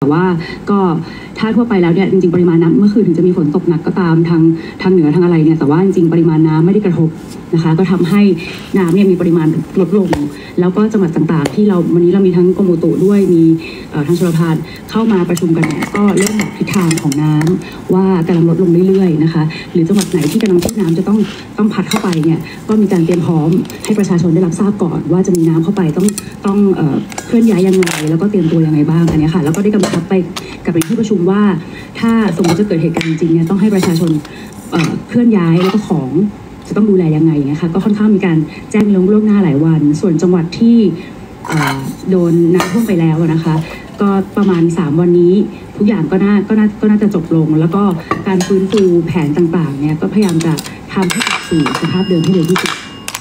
ว่าก็ถ้าทั่วไปแล้วเนี่ยจริงๆปริมาณน้ำเมื่อคืนถึงจะมีฝนตกหนักก็ตามทางเหนือทางอะไรเนี่ยแต่ว่าจริงๆปริมาณน้ำไม่ได้กระทบนะคะก็ทำให้น้ำเนี่ยมีปริมาณลดลงแล้วก็จังหวัดต่างๆที่วันนี้เรามีทั้งกรมอุตุด้วยมีทางชลประทานเข้ามาประชุมกันเนี่ยก็เริ่มบอกทิศทางของน้ำว่ากำลังลดลงเรื่อยๆนะคะหรือจังหวัดไหนที่กำลังที่น้ำจะต้องพัดเข้าไปเนี่ยก็มีการเตรียมพร้อมให้ประชาชนได้รับทราบก่อนว่าจะมีน้ำเข้าไปต้องเคลื่อนย้ายยังไงแล้วก็เตรียมตัวยังไงบ้างอันนี้ค่ะแล้วก็ได้กำชับไปกับที่ประชุมว่าถ้าสมมติจะเกิดเหตุการณ์จริงๆเนี่ยต้องให้ประชาชนเคลื่อนย้ายแล้วก็ของจะต้องดูแลยังไงนะคะก็ค่อนข้างมีการแจ้งล่วงหน้าหลายวันส่วนจังหวัดที่โดนน้ำท่วมไปแล้วนะคะก็ประมาณ3วันนี้ทุกอย่างก็น่าจะจบลงแล้วก็การฟื้นฟูแผนต่างๆเนี่ยก็พยายามจะทำให้กลับสู่สภาพเดิมให้เร็วที่สุด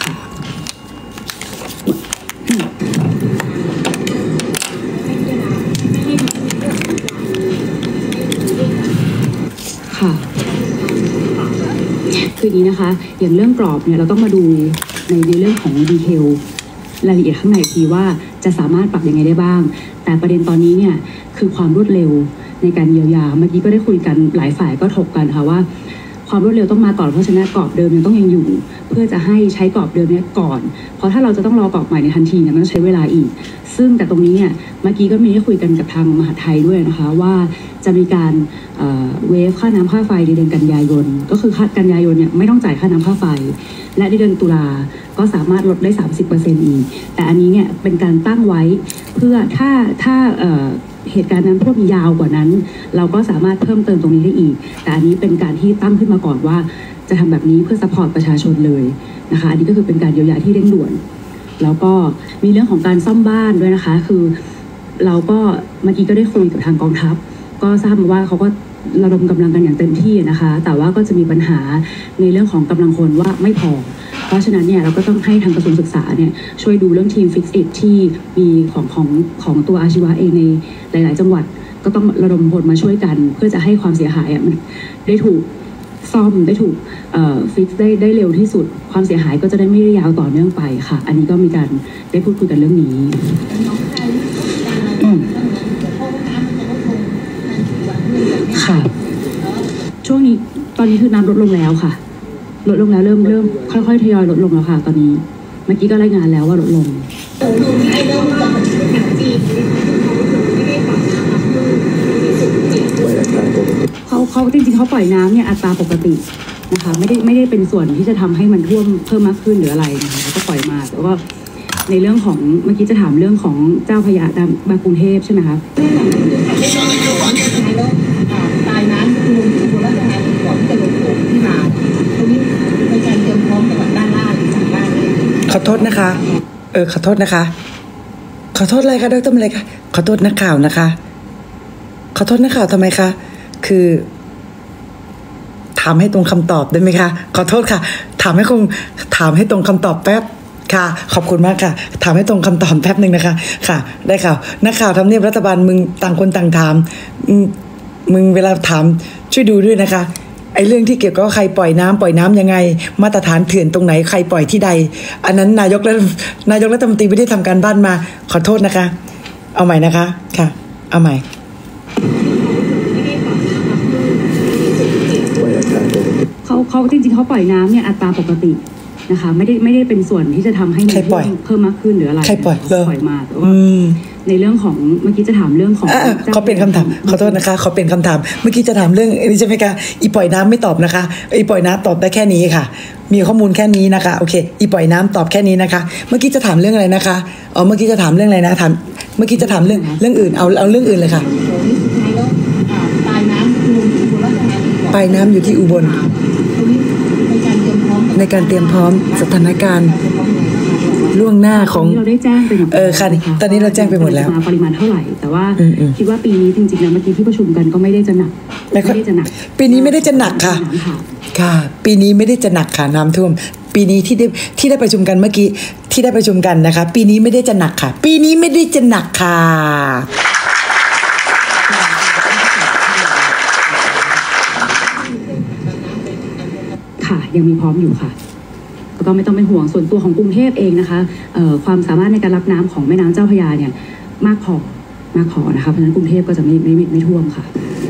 ค่ะคือนี้นะคะอย่างเรื่องกรอบเนี่ยเราต้องมาดูในเรื่องของดีเทลรายละเอียดข้างในทีว่าจะสามารถปรับยังไงได้บ้างแต่ประเด็นตอนนี้เนี่ยคือความรวดเร็วในการเยียวยาเมื่อกี้ก็ได้คุยกันหลายฝ่ายก็ถกกันค่ะว่าความรวดเร็วต้องมาก่อนเพราะฉะนั้นกรอบเดิมยังอยู่เพื่อจะให้ใช้กรอบเดิมนี้ก่อนเพราะถ้าเราจะต้องรอกรอบใหม่ในทันทีเนี่ยมันต้องใช้เวลาอีกซึ่งแต่ตรงนี้เนี่ยเมื่อกี้ก็มีได้คุยกันกับทางมหาดไทยด้วยนะคะว่าจะมีการเวฟค่าน้ำค่าไฟในเดือนกันยายนก็คือกันยายนเนี่ยไม่ต้องจ่ายค่าน้ำค่าไฟและในเดือนตุลาก็สามารถลดได้ 30% อีกแต่อันนี้เนี่ยเป็นการตั้งไว้เพื่อถ้าเหตุการณ์นั้นท่วมยาวกว่านั้นเราก็สามารถเพิ่มเติมตรงนี้ได้อีกแต่อันนี้เป็นการที่ตั้งขึ้นมาก่อนว่าจะทำแบบนี้เพื่อซัพพอร์ตประชาชนเลยนะคะอันนี้ก็คือเป็นการเยียวยาที่เร่งด่วนแล้วก็มีเรื่องของการซ่อมบ้านด้วยนะคะคือเราก็เมื่อกี้ก็ได้คุยกับทางกองทัพก็ทราบมาว่าเขาก็ระดมกำลังกันอย่างเต็มที่นะคะแต่ว่าก็จะมีปัญหาในเรื่องของกำลังคนว่าไม่พอเพราะฉะนั้นเนี่ยเราก็ต้องให้ทางกระทรวงศึกษาเนี่ยช่วยดูเรื่องทีม Fix It ที่มีของตัวอาชีวะเองในหลายๆจังหวัดก็ต้องระดมพลมาช่วยกันเพื่อจะให้ความเสียหายมันได้ถูกซ่อมได้ถูกฟิกได้เร็วที่สุดความเสียหายก็จะได้ไม่ได้ยาวต่อเนื่องไปค่ะอันนี้ก็มีการได้พูดคุยกันเรื่องนี้ค่ะช่วงนี้ตอนนี้คือน้ำลดลงแล้วค่ะลดลงแล้วเริ่มค่อยๆทยอยลดลงแล้วค่ะตอนนี้เมื่อกี้ก็รายงานแล้วว่าลดลงเขาจริงๆเขาปล่อยน้ำเนี่ยอัตราปกตินะคะไม่ได้เป็นส่วนที่จะทำให้มันท่วมเพิ่มมากขึ้นหรืออะไรนะคะเขาก็ปล่อยมาแต่ว่าในเรื่องของเมื่อกี้จะถามเรื่องของเจ้าพระยาบางกรุงเทพใช่ไหมคะตายน้ำคือคนราชการก่อนที่จะลงโขงที่มาตรงนี้ในการเตรียมพร้อมจังหวัดด้านล่างจากด้านขอโทษนะคะขอโทษนะคะขอโทษอะไรคะดร.อะไรคะขอโทษนักข่าวนะคะขอโทษนักข่าวทำไมคะคือถามให้ตรงคำตอบได้ไหมคะขอโทษค่ะถามให้ตรงคำตอบแป๊บค่ะขอบคุณมากค่ะถามให้ตรงคำตอบแป๊บนึงนะคะค่ะได้ข่าวนักข่าวทำเนียบรัฐบาลมึงต่างคนต่างถามมึงเวลาถามช่วยดูด้วยนะคะไอ้เรื่องที่เกี่ยวกับใครปล่อยน้ำยังไงมาตรฐานเถื่อนตรงไหนใครปล่อยที่ใดอันนั้นนายกรัฐมนตรีไม่ได้ทำการบ้านมาขอโทษนะคะเอาใหม่นะคะค่ะเอาใหม่เขาจริงๆเขาปล่อยน้ำเนี่ยอัตราปกตินะคะไม่ได้เป็นส่วนที่จะทำให้มันเพิ่มมากขึ้นหรืออะไรใครปล่อยมาแต่ว่าในเรื่องของเมื่อกี้จะถามเรื่องของเขาเป็นคำถามขอโทษนะคะเขาเป็นคำถามเมื่อกี้จะถามเรื่องนี้ใช่ไหมคะอีปล่อยน้ำไม่ตอบนะคะอีปล่อยน้ำตอบได้แค่นี้ค่ะมีข้อมูลแค่นี้นะคะโอเคอีปล่อยน้ำตอบแค่นี้นะคะเมื่อกี้จะถามเรื่องอะไรนะคะเมื่อกี้จะถามเรื่องอะไรนะถามเมื่อกี้จะถามเรื่องอื่นเอาเรื่องอื่นเลยค่ะปลายน้ำคือคนราชการปลายน้ำอยู่ที่อุบลในการเตรียมพร้อมสถานการณ์ล่วงหน้าของเราได้แจ้งไปหมดค่ะตอนนี้เราแจ้งไปหมดแล้วปริมาณเท่าไหร่แต่ว่าคิดว่าปีนี้จริงๆแล้วเมื่อกี้ที่ประชุมกันก็ไม่ได้จะหนักปีนี้ไม่ได้จะหนักค่ะค่ะปีนี้ไม่ได้จะหนักค่ะน้ำท่วมปีนี้ที่ได้ประชุมกันเมื่อกี้ที่ได้ประชุมกันนะคะปีนี้ไม่ได้จะหนักค่ะปีนี้ไม่ได้จะหนักค่ะค่ะยังมีพร้อมอยู่ค่ะก็ไม่ต้องเป็นห่วงส่วนตัวของกรุงเทพเองนะคะความสามารถในการรับน้ำของแม่น้ำเจ้าพระยาเนี่ยมากพอมาขอนะคะเพราะฉะนั้นกรุงเทพก็จะไม่ท่วมค่ะ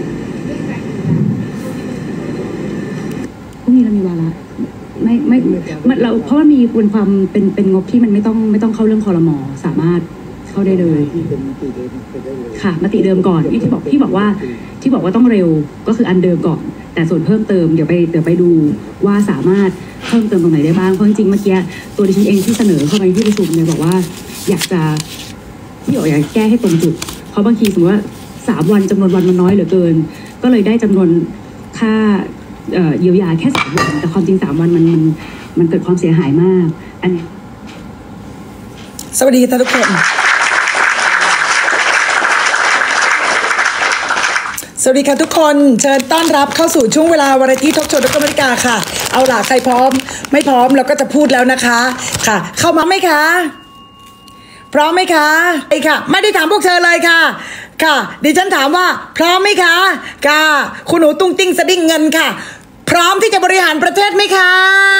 พรุ่งนี้เรามีวาระไม่เราเพราะว่ามีความเป็นงบที่มันไม่ต้องเข้าเรื่องครม.สามารถเข้าได้เลยค่ะมติเดิมก่อนที่บอกว่าต้องเร็วก็คืออันเดิมก่อนแต่ส่วนเพิ่มเติมเดี๋ยวไปดูว่าสามารถเพิ่มเติมตรงไหนได้บ้างเพราะจริงๆเมื่อกี้ตัวดิฉันเองที่เสนอเข้าไปที่ประชุมเนี่ยบอกว่าอยากแก้ให้ตรงจุดเพราะบางทีสมมติว่า3 วันจำนวนวันมันน้อยเหลือเกินก็เลยได้จำนวนค่าเยียวยาแค่3 วันแต่ความจริง3 วันมันเกิดความเสียหายมากอันนี้สวัสดีท่านทุกคนสวัสดีค่ะทุกคนเชิญต้อนรับเข้าสู่ช่วงเวลาวาไรตี้ทอล์กโชว์ดร.มริกาค่ะเอาล่ะใครพร้อมไม่พร้อมเราก็จะพูดแล้วนะคะค่ะเข้ามาไหมคะพร้อมไหมคะไอ้ค่ะไม่ได้ถามพวกเธอเลยค่ะค่ะดิฉันถามว่าพร้อมไหมคะค่ะคุณหนูตุ้งติ้งสดิ้งเงินค่ะพร้อมที่จะบริหารประเทศไหมคะ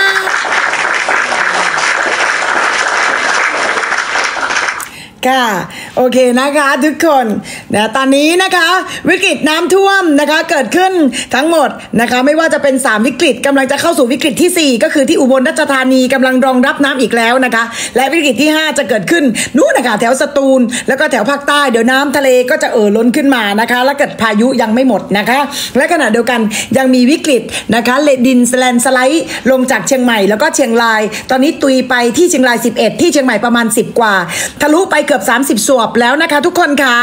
ค่ะโอเคนะคะทุกคนนะตอนนี้นะคะวิกฤตน้ำท่วมนะคะเกิดขึ้นทั้งหมดนะคะไม่ว่าจะเป็น3วิกฤตกำลังจะเข้าสู่วิกฤตที่4ก็คือที่อุบลราชธานีกำลังรองรับน้ำอีกแล้วนะคะและวิกฤตที่5จะเกิดขึ้นนู่นนะคะแถวสตูลแล้วก็แถวภาคใต้เดี๋ยวน้ำทะเลก็จะล้นขึ้นมานะคะแล้วเกิดพายุยังไม่หมดนะคะและขณะเดียวกันยังมีวิกฤตนะคะดินแลนสไลด์ลงจากเชียงใหม่แล้วก็เชียงรายตอนนี้ตุยไปที่เชียงราย11ที่เชียงใหม่ประมาณ10กว่าทะลุไปเกือบ30 สวบแล้วนะคะทุกคนค่ะ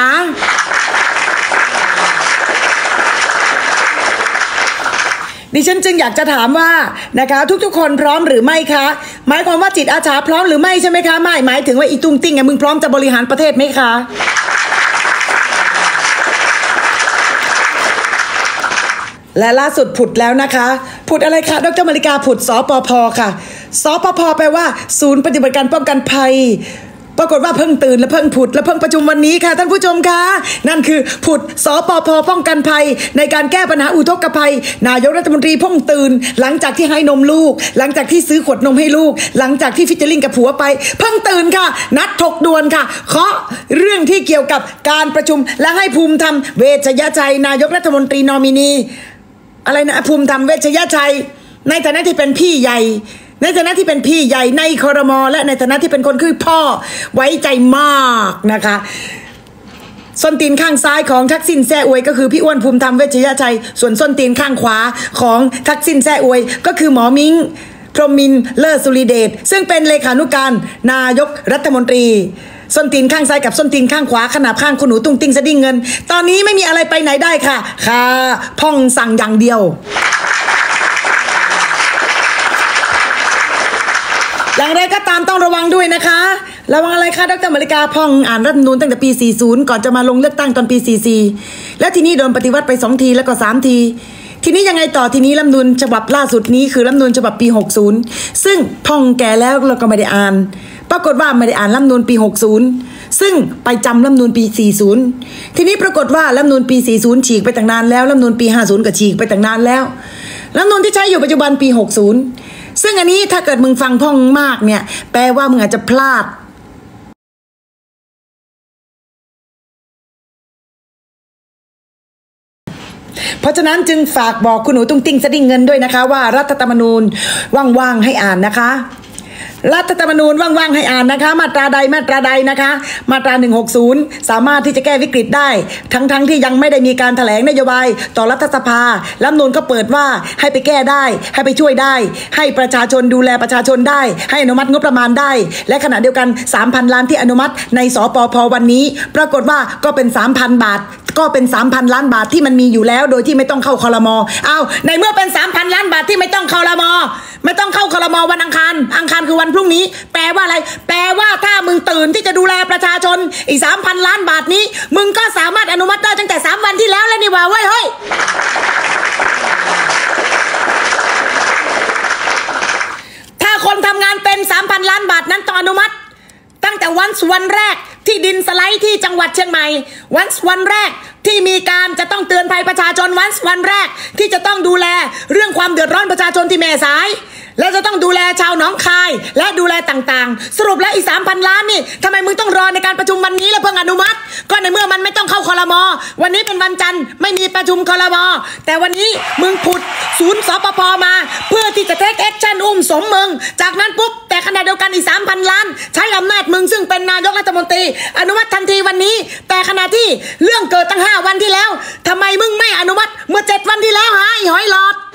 ดิฉันจึงอยากจะถามว่านะคะทุกๆคนพร้อมหรือไม่คะหมายความว่าจิตอาสาพร้อมหรือไม่ใช่ไหมคะไม่หมายถึงว่าอีตุ้งติ้งไงมึงพร้อมจะบริหารประเทศไหมคะและล่าสุดผุดแล้วนะคะผุดอะไรคะดร.มริกาผุดสปภ.ค่ะสปภ.แปลว่าศูนย์ปฏิบัติการป้องกันภัยปรากฏว่าเพิ่งตื่นและเพิ่งผุดและเพิ่งประชุมวันนี้ค่ะท่านผู้ชมคะนั่นคือผุดสปภ.ป้องกันภัยในการแก้ปัญหาอุทกภัยนายกรัฐมนตรีเพิ่งตื่นหลังจากที่ให้นมลูกหลังจากที่ซื้อขวดนมให้ลูกหลังจากที่ฟิชเชอร์ลิงกับผัวไปเพิ่งตื่นค่ะนัดถกด่วนค่ะเคาะเรื่องที่เกี่ยวกับการประชุมและให้ภูมิธรรมเวชยชัยนายกรัฐมนตรีนอมินีอะไรนะภูมิธรรมเวชยชัยในฐานะที่เป็นพี่ใหญ่ในฐานะที่เป็นพี่ใหญ่ในครม.และในฐานะที่เป็นคนคือพ่อไว้ใจมากนะคะส้นตีนข้างซ้ายของทักษิณแซ่อวยก็คือพี่อ้วนภูมิธรรมเวชยชัยส่วนส้นตีนข้างขวาของทักษิณแซ่อวยก็คือหมอมิ้งพรหมินทร์เลิศสุริเดชซึ่งเป็นเลขานุการนายกรัฐมนตรีส้นตีนข้างซ้ายกับส้นตีนข้างขวาขนาบข้างคุณหนูตุ้งติ้งสดิ้งเงินตอนนี้ไม่มีอะไรไปไหนได้ค่ะค่ะพ่องสั่งอย่างเดียวอย่างไรก็ตามต้องระวังด้วยนะคะระวังอะไรคะดร.มริกาพ่องอ่านรัฐธรรมนูญตั้งแต่ปี40ก่อนจะมาลงเลือกตั้งตอนปี44แล้วทีนี้โดนปฏิวัติไป2ทีแล้วก็3ทีทีนี้ยังไงต่อทีนี้รัฐธรรมนูญฉบับล่าสุดนี้คือรัฐธรรมนูญฉบับปี60ซึ่งพ่องแก่แล้วเราก็ไม่ได้อ่านปรากฏว่าไม่ได้อ่านรัฐธรรมนูญปี60ซึ่งไปจำรัฐธรรมนูญปี40ทีนี้ปรากฏว่ารัฐธรรมนูญปี40ฉีกไปตั้งนานแล้วรัฐธรรมนูญปี50ก็ฉีกไปตั้งนานแล้วรัฐธรรมนูญที่ใช้อยู่ปัจจุบันปี60ซึ่งอันนี้ถ้าเกิดมึงฟังพ่องมากเนี่ยแปลว่ามึงอาจจะพลาดเพราะฉะนั้นจึงฝากบอกคุณหนูตุ้งติ้งสดิ้งเงินด้วยนะคะว่ารัฐธรรมนูญว่างๆให้อ่านนะคะรัฐธรรมนูญว่างๆให้อ่านนะคะมาตราใดนะคะมาตรา160สามารถที่จะแก้วิกฤตได้ทั้งที่ยังไม่ได้มีการแถลงนโยบายต่อรัฐสภารัฐธรรมนูญก็เปิดว่าให้ไปแก้ได้ให้ไปช่วยได้ให้ประชาชนดูแลประชาชนได้ให้อนุมัติงบประมาณได้และขณะเดียวกัน 3,000 ล้านที่อนุมัติในสปภ.วันนี้ปรากฏว่าก็เป็น 3,000 บาทก็เป็น 3,000 ล้านบาทที่มันมีอยู่แล้วโดยที่ไม่ต้องเข้าครม.เอาในเมื่อเป็น 3,000 ล้านบาทที่ไม่ต้องเข้าครม.ไม่ต้องเข้าครม.วันอังคารคือวันพรุ่งนี้แปลว่าอะไรแปลว่าถ้ามึงตื่นที่จะดูแลประชาชนอีก 3,000 ล้านบาทนี้มึงก็สามารถอนุมัติได้ตั้งแต่3วันที่แล้วนี่ว่าเว้ยเฮ้ยถ้าคนทำงานเป็น 3,000 ล้านบาทนั้นต้องอนุมัติตั้งแต่วันแรกที่ดินสไลด์ที่จังหวัดเชียงใหม่วันแรกที่มีการจะต้องเตือนภัยประชาชนวันแรกที่จะต้องดูแลเรื่องความเดือดร้อนประชาชนที่แม่สายแล้วจะต้องดูแลชาวหนองคายและดูแลต่างๆสรุปแล้วอีก 3,000 ล้านนี่ทำไมมึงต้องรอในการประชุมวันนี้แล้วเพิ่งอนุมัติก็ในเมื่อมันไม่ต้องเข้าครม.วันนี้เป็นวันจันทร์ไม่มีประชุมครม.แต่วันนี้มึงผุดศูนย์สปภ.มาเพื่อที่จะเทคแอคชั่นอุ้มสมมึงจากนั้นปุ๊บแต่ขณะเดียวกันอีก 3,000 ล้านใช้อำนาจมึงซึ่งเป็นนายกรัฐมนตรีอนุมัติทันทีวันนี้แต่ขณะที่เรื่องเกิดตั้ง5 วันที่แล้วทำไมมึงไม่อนุมัติเมื่อ7 วันที่แล้วหายหอยหลอด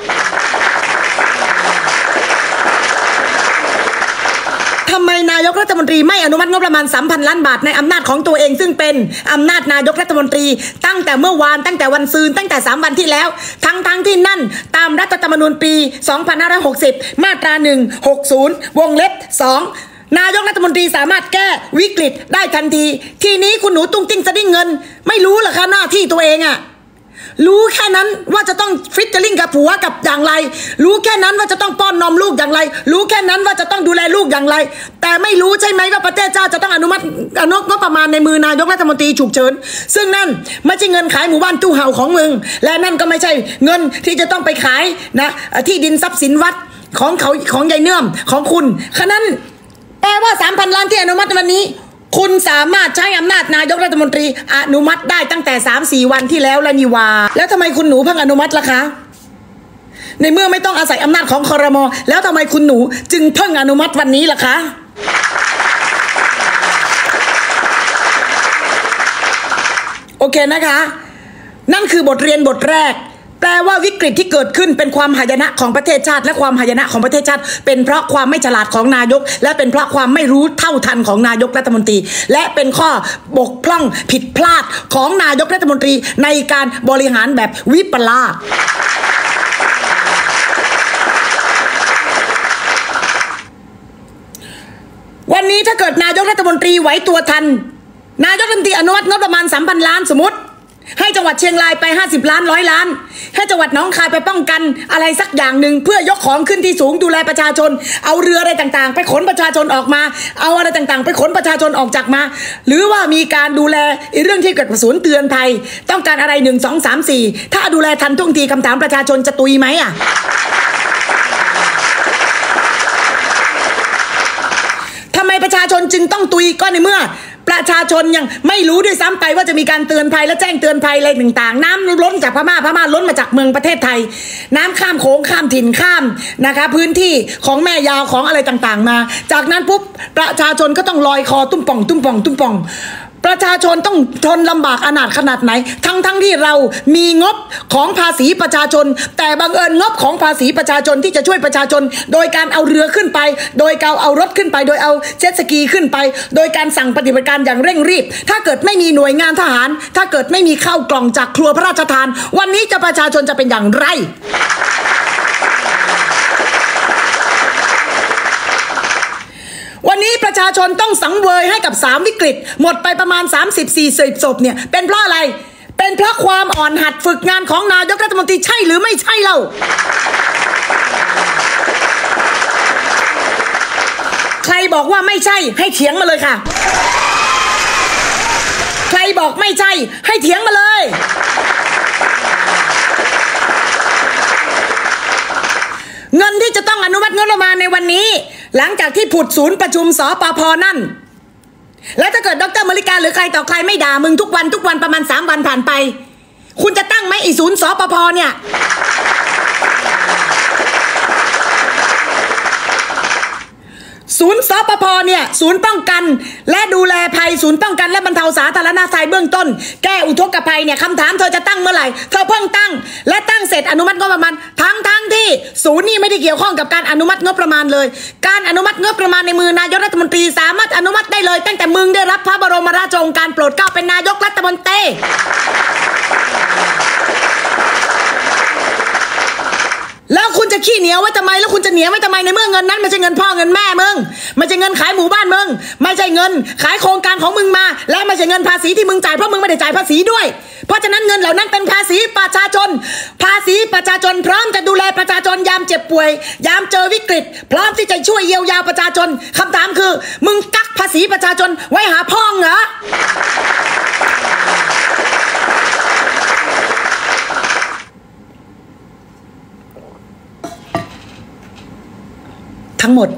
ทำไมนายกรัฐมนตรีไม่อนุมัติงบประมาณ 3,000 ล้านบาทในอำนาจของตัวเองซึ่งเป็นอำนาจนายกรัฐมนตรีตั้งแต่เมื่อวานตั้งแต่วันซืนตั้งแต่3 วันที่แล้วทั้งที่นั่นตามรัฐธรรมนูญปี 2560 มาตรา 160 วงเล็บ 2นายกรัฐมนตรีสามารถแก้วิกฤตได้ทันทีทีนี้คุณหนูตุ้งติ้งสดิ้งเงินไม่รู้เหรอคะหน้าที่ตัวเองอะรู้แค่นั้นว่าจะต้องฟิชเชอร์ลิงกับผัวกับอย่างไรรู้แค่นั้นว่าจะต้องป้อนนมลูกอย่างไรรู้แค่นั้นว่าจะต้องดูแลลูกอย่างไรแต่ไม่รู้ใช่ไหมว่าประเทศเจ้าจะต้องอนุมัติงบประมาณในมือนายกรัฐมนตรีฉุกเฉินซึ่งนั่นไม่ใช่เงินขายหมู่บ้านตู้เห่าของมึงและนั่นก็ไม่ใช่เงินที่จะต้องไปขายนะที่ดินทรัพย์สินวัดของเขาของยายเนื่อมของคุณฉะนั้นแปลว่า 3,000 ล้านที่อนุมัติวันนี้คุณสามารถใช้อำนาจนายกรัฐมนตรีอนุมัติได้ตั้งแต่ 3-4 วันที่แล้วแล้วนี่ว่าแล้วทำไมคุณหนูเพิ่งอนุมัติล่ะคะในเมื่อไม่ต้องอาศัยอำนาจของครม.แล้วทำไมคุณหนูจึงเพิ่งอนุมัติวันนี้ล่ะคะโอเคนะคะนั่นคือบทเรียนบทแรกแปลว่าวิกฤตที่เกิดขึ้นเป็นความหายนะของประเทศชาติและความหายนะของประเทศชาติเป็นเพราะความไม่ฉลาดของนายกและเป็นเพราะความไม่รู้เท่าทันของนายกรัฐมนตรีและเป็นข้อบกพร่องผิดพลาดของนายกรัฐมนตรีในการบริหารแบบวิปลาสวันนี้ถ้าเกิดนายกรัฐมนตรีไหวตัวทันนายกรัฐมนตรีอนุมัติงบประมาณ 3,000 ล้านสมมติให้จังหวัดเชียงรายไป50 ล้าน100 ล้านให้จังหวัดหนองคายไปป้องกันอะไรสักอย่างหนึ่งเพื่อยกของขึ้นที่สูงดูแลประชาชนเอาเรืออะไรต่างๆไปขนประชาชนออกมาเอาอะไรต่างๆไปขนประชาชนออกจากมาหรือว่ามีการดูแลเรื่องที่เกิดศูนย์เตือนภัยต้องการอะไร1 2 3 4ถ้าดูแลทันท่วงทีคำถามประชาชนจะตุยไหมอ่ะทำไมประชาชนจึงต้องตุยก็ในเมื่อประชาชนยังไม่รู้ด้วยซ้ำไปว่าจะมีการเตือนภัยและแจ้งเตือนภัยอะไรต่างๆน้ำล้นจากพม่าล้นมาจากเมืองประเทศไทยน้ำข้ามโขงข้ามถิ่นข้ามนะคะพื้นที่ของแม่ยาวของอะไรต่างๆมาจากนั้นปุ๊บประชาชนก็ต้องลอยคอตุ้มป่องประชาชนต้องทนลำบากอนาถขนาดไหนทั้งที่เรามีงบของภาษีประชาชนแต่บังเอิญงบของภาษีประชาชนที่จะช่วยประชาชนโดยการเอาเรือขึ้นไปโดยการเอารถขึ้นไปโดยเอาเจ็ตสกีขึ้นไปโดยการสั่งปฏิบัติการอย่างเร่งรีบถ้าเกิดไม่มีหน่วยงานทหารถ้าเกิดไม่มีข้าวกล่องจากครัวพระราชทานวันนี้จะประชาชนจะเป็นอย่างไรวันนี้ประชาชนต้องสังเวยให้กับ3วิกฤตหมดไปประมาณ 30-40 ศพเนี่ยเป็นเพราะอะไรเป็นเพราะความอ่อนหัดฝึกงานของนายกรัฐมนตรีใช่หรือไม่ใช่เล่าใครบอกว่าไม่ใช่ให้เถียงมาเลยค่ะใครบอกไม่ใช่ให้เถียงมาเลยเงินที่จะต้องอนุมัติงบประมาณในวันนี้หลังจากที่ผุดศูนย์ประชุมสปภ.นั่นแล้วถ้าเกิดดร.มริกาหรือใครต่อใครไม่ด่ามึงทุกวันประมาณ3 วันผ่านไปคุณจะตั้งไหมไอ้ศูนย์สปภ.เนี่ยศูนย์สปภ.เนี่ยศูนย์ป้องกันและดูแลภัยศูนย์ป้องกันและบรรเทาสาธารณภัยเบื้องต้นแก้อุทกภัยเนี่ยคำถามเธอจะตั้งเมื่อไหร่เธอเพิ่งตั้งและตั้งเสร็จอนุมัติงบประมาณทั้งที่ศูนย์นี่ไม่ได้เกี่ยวข้องกับการอนุมัติงบประมาณเลยการอนุมัติงบประมาณในมือนายกรัฐมนตรีสามารถอนุมัติได้เลยตั้งแต่มึงได้รับพระบรมราชโองการโปรดเกล้าเป็นนายกรัฐมนตรีแล้วคุณจะขี้เหนียวไว้ทำไมแล้วคุณจะเหนียวไว้ทำไมในเมื่อเงินนั้นไม่ใช่เงินพ่อเงินแม่มึงไม่ใช่เงินขายหมู่บ้านมึงไม่ใช่เงินขายโครงการของมึงมาและไม่ใช่เงินภาษีที่มึงจ่ายเพราะมึงไม่ได้จ่ายภาษีด้วยเพราะฉะนั้นเงินเหล่านั้นเป็นภาษีประชาชนพร้อมจะดูแลประชาชนยามเจ็บป่วยยามเจอวิกฤตพร้อมที่จะช่วยเยียวยาประชาชนคำถามคือมึงกักภาษีประชาชนไว้หาพ่องเหรอทั้งหมด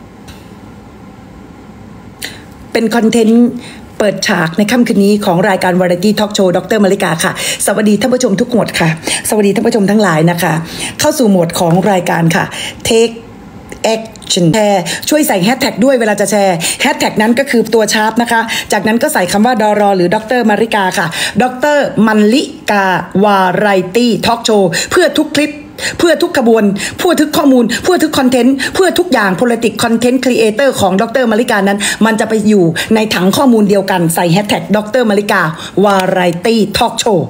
เป็นคอนเทนต์เปิดฉากในค่ำคืนนี้ของรายการวาไรตี้ทอล์กโชว์ดร.มาริกาค่ะสวัสดีท่านผู้ชมทุกหมวดค่ะสวัสดีท่านผู้ชมทั้งหลายนะคะเข้าสู่หมวดของรายการค่ะ Take Action แชร์ช่วยใส่แฮชแท็กด้วยเวลาจะแชร์แฮชแท็กนั้นก็คือตัวชาร์ปนะคะจากนั้นก็ใส่คำว่าดร.หรือดร.มาริกาค่ะดร.มาริกาวาไรตี้ทอล์กโชว์เพื่อทุกคลิปเพื่อทุกกระบวนเพื่อทุกข้อมูลเพื่อทุกคอนเทนต์เพื่อทุกอย่าง politics content creator ของดร.มาริกานั้นมันจะไปอยู่ในถังข้อมูลเดียวกันใส่แฮชแท็กดร.มาริกาวาไรตี้ทอล์กโชว์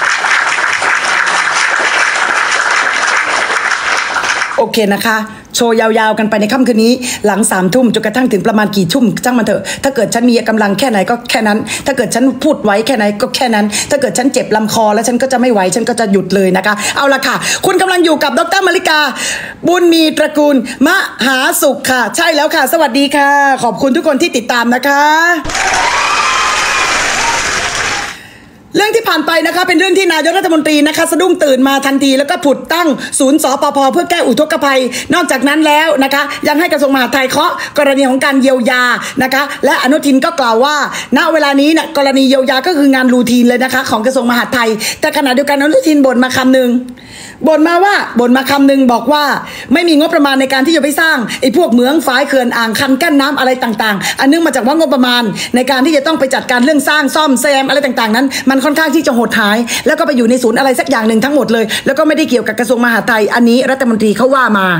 โอเคนะคะโชว์ยาวๆกันไปในค่ำคืนนี้หลัง3 ทุ่มจนกระทั่งถึงประมาณกี่ทุ่มจ้างมันเถอะถ้าเกิดฉันมีกำลังแค่ไหนก็แค่นั้นถ้าเกิดฉันพูดไว้แค่ไหนก็แค่นั้นถ้าเกิดฉันเจ็บลำคอแล้วฉันก็จะไม่ไหวฉันก็จะหยุดเลยนะคะเอาละค่ะคุณกำลังอยู่กับดร.มาริกาบุญมีตระกูลมหาสุขค่ะใช่แล้วค่ะสวัสดีค่ะขอบคุณทุกคนที่ติดตามนะคะเรื่องที่ผ่านไปนะคะเป็นเรื่องที่นายกรัฐมนตรีนะคะสะดุ้งตื่นมาทันทีแล้วก็ผุดตั้งศูนย์สปภ.เพื่อแก้อุทกภัยนอกจากนั้นแล้วนะคะยังให้กระทรวงมหาดไทยเคาะกรณีของการเยียวยานะคะและอนุทินก็กล่าวว่าณเวลานี้เนี่ยกรณีเยียวยาก็คืองานรูทีนเลยนะคะของกระทรวงมหาดไทยแต่ขณะเดียวกันอนุทินบ่นมาคำนึงบอกว่าไม่มีงบประมาณในการที่จะไปสร้างไอ้พวกเหมืองฝายเขื่อนอ่างคันกั้นน้ำอะไรต่างๆอันนึงมาจากว่างบประมาณในการที่จะต้องไปจัดการเรื่องสร้างซ่อมแซมอะไรต่างๆนั้นมันค่อนข้างที่จะหดหายแล้วก็ไปอยู่ในศูนย์อะไรสักอย่างหนึ่งทั้งหมดเลยแล้วก็ไม่ได้เกี่ยวกับกระทรวงมหาดไทยอันนี้รัฐมนตรีเขาว่ามา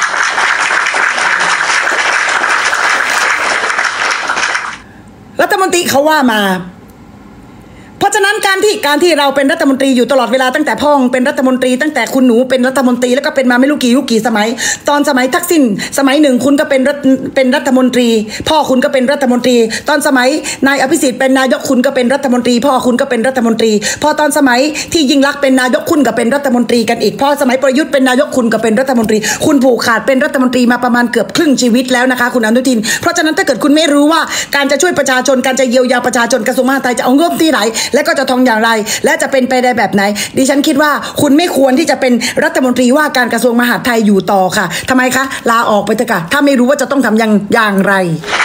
เพราะฉะนั้นการที่เราเป็นรัฐมนตรีอยู่ตลอดเวลาตั้งแต่พ่อเป็นรัฐมนตรีตั้งแต่คุณหนูเป็นรัฐมนตรีแล้วก็เป็นมาไม่รู้กี่สมัยตอนสมัยทักษิณสมัยหนึ่งคุณก็เป็นรัฐมนตรีพ่อคุณก็เป็นรัฐมนตรีตอนสมัยนายอภิสิทธิ์เป็นนายกคุณก็เป็นรัฐมนตรีพ่อคุณก็เป็นรัฐมนตรีพอตอนสมัยที่ยิ่งลักษณ์เป็นนายกคุณก็เป็นรัฐมนตรีกันอีกพอสมัยประยุทธ์เป็นนายกคุณก็เป็นรัฐมนตรีคุณผูกขาดเป็นรัฐมนตรีมาประมาณเกือบครึ่งชีวิตแล้วนะคะคุณอนุทินเพราะฉะนั้นถ้าเกิดคุณไม่รู้ว่าการจะช่วยประชาชนการจะเยียวยาประชาชนกระทรวงมหาดไทยจะเอาเงินที่ไหนและก็จะทำอย่างไรและจะเป็นไปได้แบบไหนดิฉันคิดว่าคุณไม่ควรที่จะเป็นรัฐมนตรีว่าการกระทรวงมหาดไทยอยู่ต่อค่ะทำไมคะลาออกไปเถอะค่ะถ้าไม่รู้ว่าจะต้องทำอย่างไร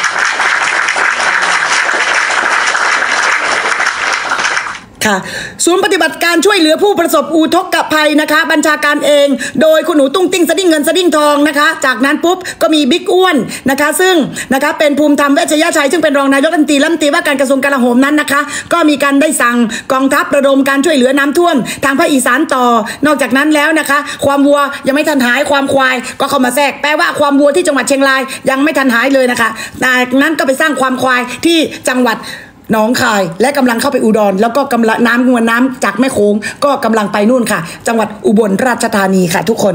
ค่ะศูนย์ปฏิบัติการช่วยเหลือผู้ประสบอุทกภัยนะคะบัญชาการเองโดยคุณหนูตุ้งติ้งสดิ้งเงินสดิ้งทองนะคะจากนั้นปุ๊บก็มีบิ๊กอ้วนนะคะซึ่งนะคะเป็นภูมิธรรมเวชยชัยซึ่งเป็นรองนายกรัฐมนตรีว่าการกระทรวงกลาโหมนั้นนะคะก็มีการได้สั่งกองทัพระดมการช่วยเหลือน้ำท่วมทางภาคอีสานต่อนอกจากนั้นแล้วนะคะความวัวยังไม่ทันหายความควายก็เข้ามาแทรกแปลว่าความวัวที่จังหวัดเชียงรายยังไม่ทันหายเลยนะคะจากนั้นก็ไปสร้างความควายที่จังหวัดหนองคายและกำลังเข้าไปอุดรแล้วก็กำลังน้ำจากแม่โขงก็กำลังไปนู่นค่ะจังหวัดอุบลราชธานีค่ะทุกคน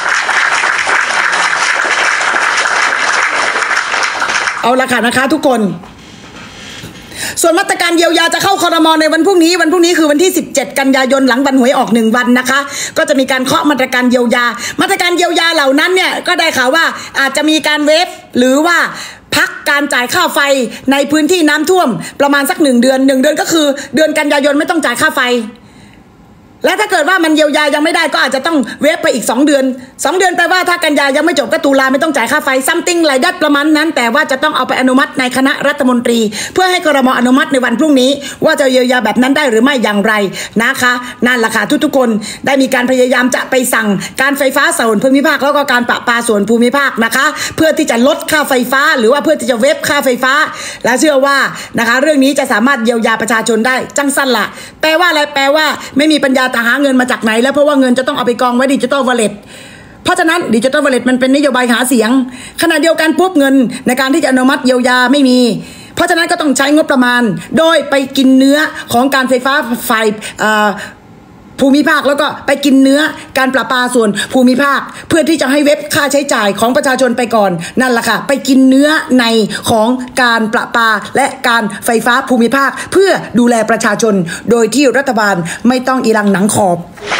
เอาละค่ะนะคะทุกคนส่วนมาตรการเยียวยาจะเข้าครม.ในวันพรุ่งนี้คือวันที่17กันยายนหลังวันหวยออก1วันนะคะก็จะมีการเคาะมาตรการเยียวยาเหล่านั้นเนี่ยก็ได้ข่าวว่าอาจจะมีการเวฟหรือว่าพักการจ่ายค่าไฟในพื้นที่น้ำท่วมประมาณสัก1 เดือนก็คือเดือนกันยายนไม่ต้องจ่ายค่าไฟและถ้าเกิดว่ามันเยียวยายังไม่ได้ก็อาจจะต้องเวฟไปอีก2 เดือนแปลว่าถ้ากันยายังไม่จบก็ตุลาไม่ต้องจ่ายค่าไฟ something like that ประมาณนั้นแต่ว่าจะต้องเอาไปอนุมัติในคณะรัฐมนตรีเพื่อให้ครม.อนุมัติในวันพรุ่งนี้ว่าจะเยียวยาแบบนั้นได้หรือไม่อย่างไรนะคะนั่นแหละค่ะทุกคนได้มีการพยายามจะไปสั่งการไฟฟ้าส่วนภูมิภาคแล้วก็การประปาส่วนภูมิภาคนะคะเพื่อที่จะลดค่าไฟฟ้าหรือว่าเพื่อที่จะเวฟค่าไฟฟ้าและเชื่อว่านะคะเรื่องนี้จะสามารถเยียวยาประชาชนได้จังสั้นละแปลว่าอะไรแปลว่าไม่มีปัญญาหาเงินมาจากไหนแล้วเพราะว่าเงินจะต้องเอาไปกองไว้ดิจิตอลวอลเล็ตเพราะฉะนั้นดิจิตอลวอลเล็ตมันเป็นนโยบายหาเสียงขณะเดียวกันปุ๊บเงินในการที่จะอนุมัติเยียวยาไม่มีเพราะฉะนั้นก็ต้องใช้งบประมาณโดยไปกินเนื้อของการไฟฟ้าฝ่ายภูมิภาคแล้วก็ไปกินเนื้อการประปาส่วนภูมิภาคเพื่อที่จะให้เว็บค่าใช้จ่ายของประชาชนไปก่อนนั่นแหละค่ะไปกินเนื้อในของการประปาและการไฟฟ้าภูมิภาคเพื่อดูแลประชาชนโดยที่รัฐบาลไม่ต้องอีลังหนังขอบ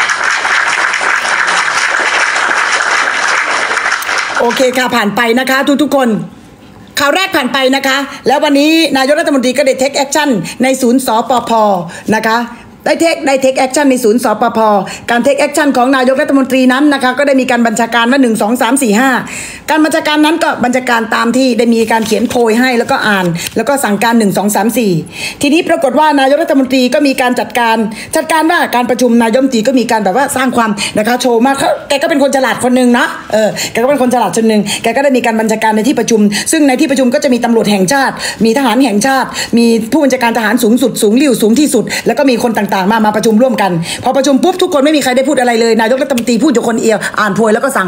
โอเคค่ะผ่านไปนะคะทุกคนข่าวแรกผ่านไปนะคะแล้ววันนี้นายกรัฐมนตรีก็ได้เทคแอคชั่นในศูนย์สปภ.นะคะได้เทคแอคชั่นในศูนย์สปภ.การเทคแอคชั่นของนายกรัฐมนตรีนั้นนะคะก็ได้มีการบัญชาการว่า1 2 3 4 5การบัญชาการนั้นก็บัญชาการตามที่ได้มีการเขียนโพยให้แล้วก็อ่านแล้วก็สั่งการ1 2 3 4ทีนี้ปรากฏว่านายกรัฐมนตรีก็มีการจัดการว่าการประชุมนายกรัฐมนตรีก็มีการแบบว่าสร้างความนะคะโชว์มากแกก็เป็นคนฉลาดคนนึงนะแกก็เป็นคนฉลาดคนนึงแกก็ได้มีการบัญชาการในที่ประชุมซึ่งในที่ประชุมก็จะมีตำรวจแห่งชาติมีทหารแห่งชาติมีผู้บัญชาการทหารสูงสุดสูงลิ่วสูงที่สุดแล้วก็มีคนต่างๆมาประชุมร่วมกันพอประชุมปุ๊บทุกคนไม่มีใครได้พูดอะไรเลยนายกรัฐมนตรีพูดอยู่คนเดียวอ่านโพยแล้วก็สั่ง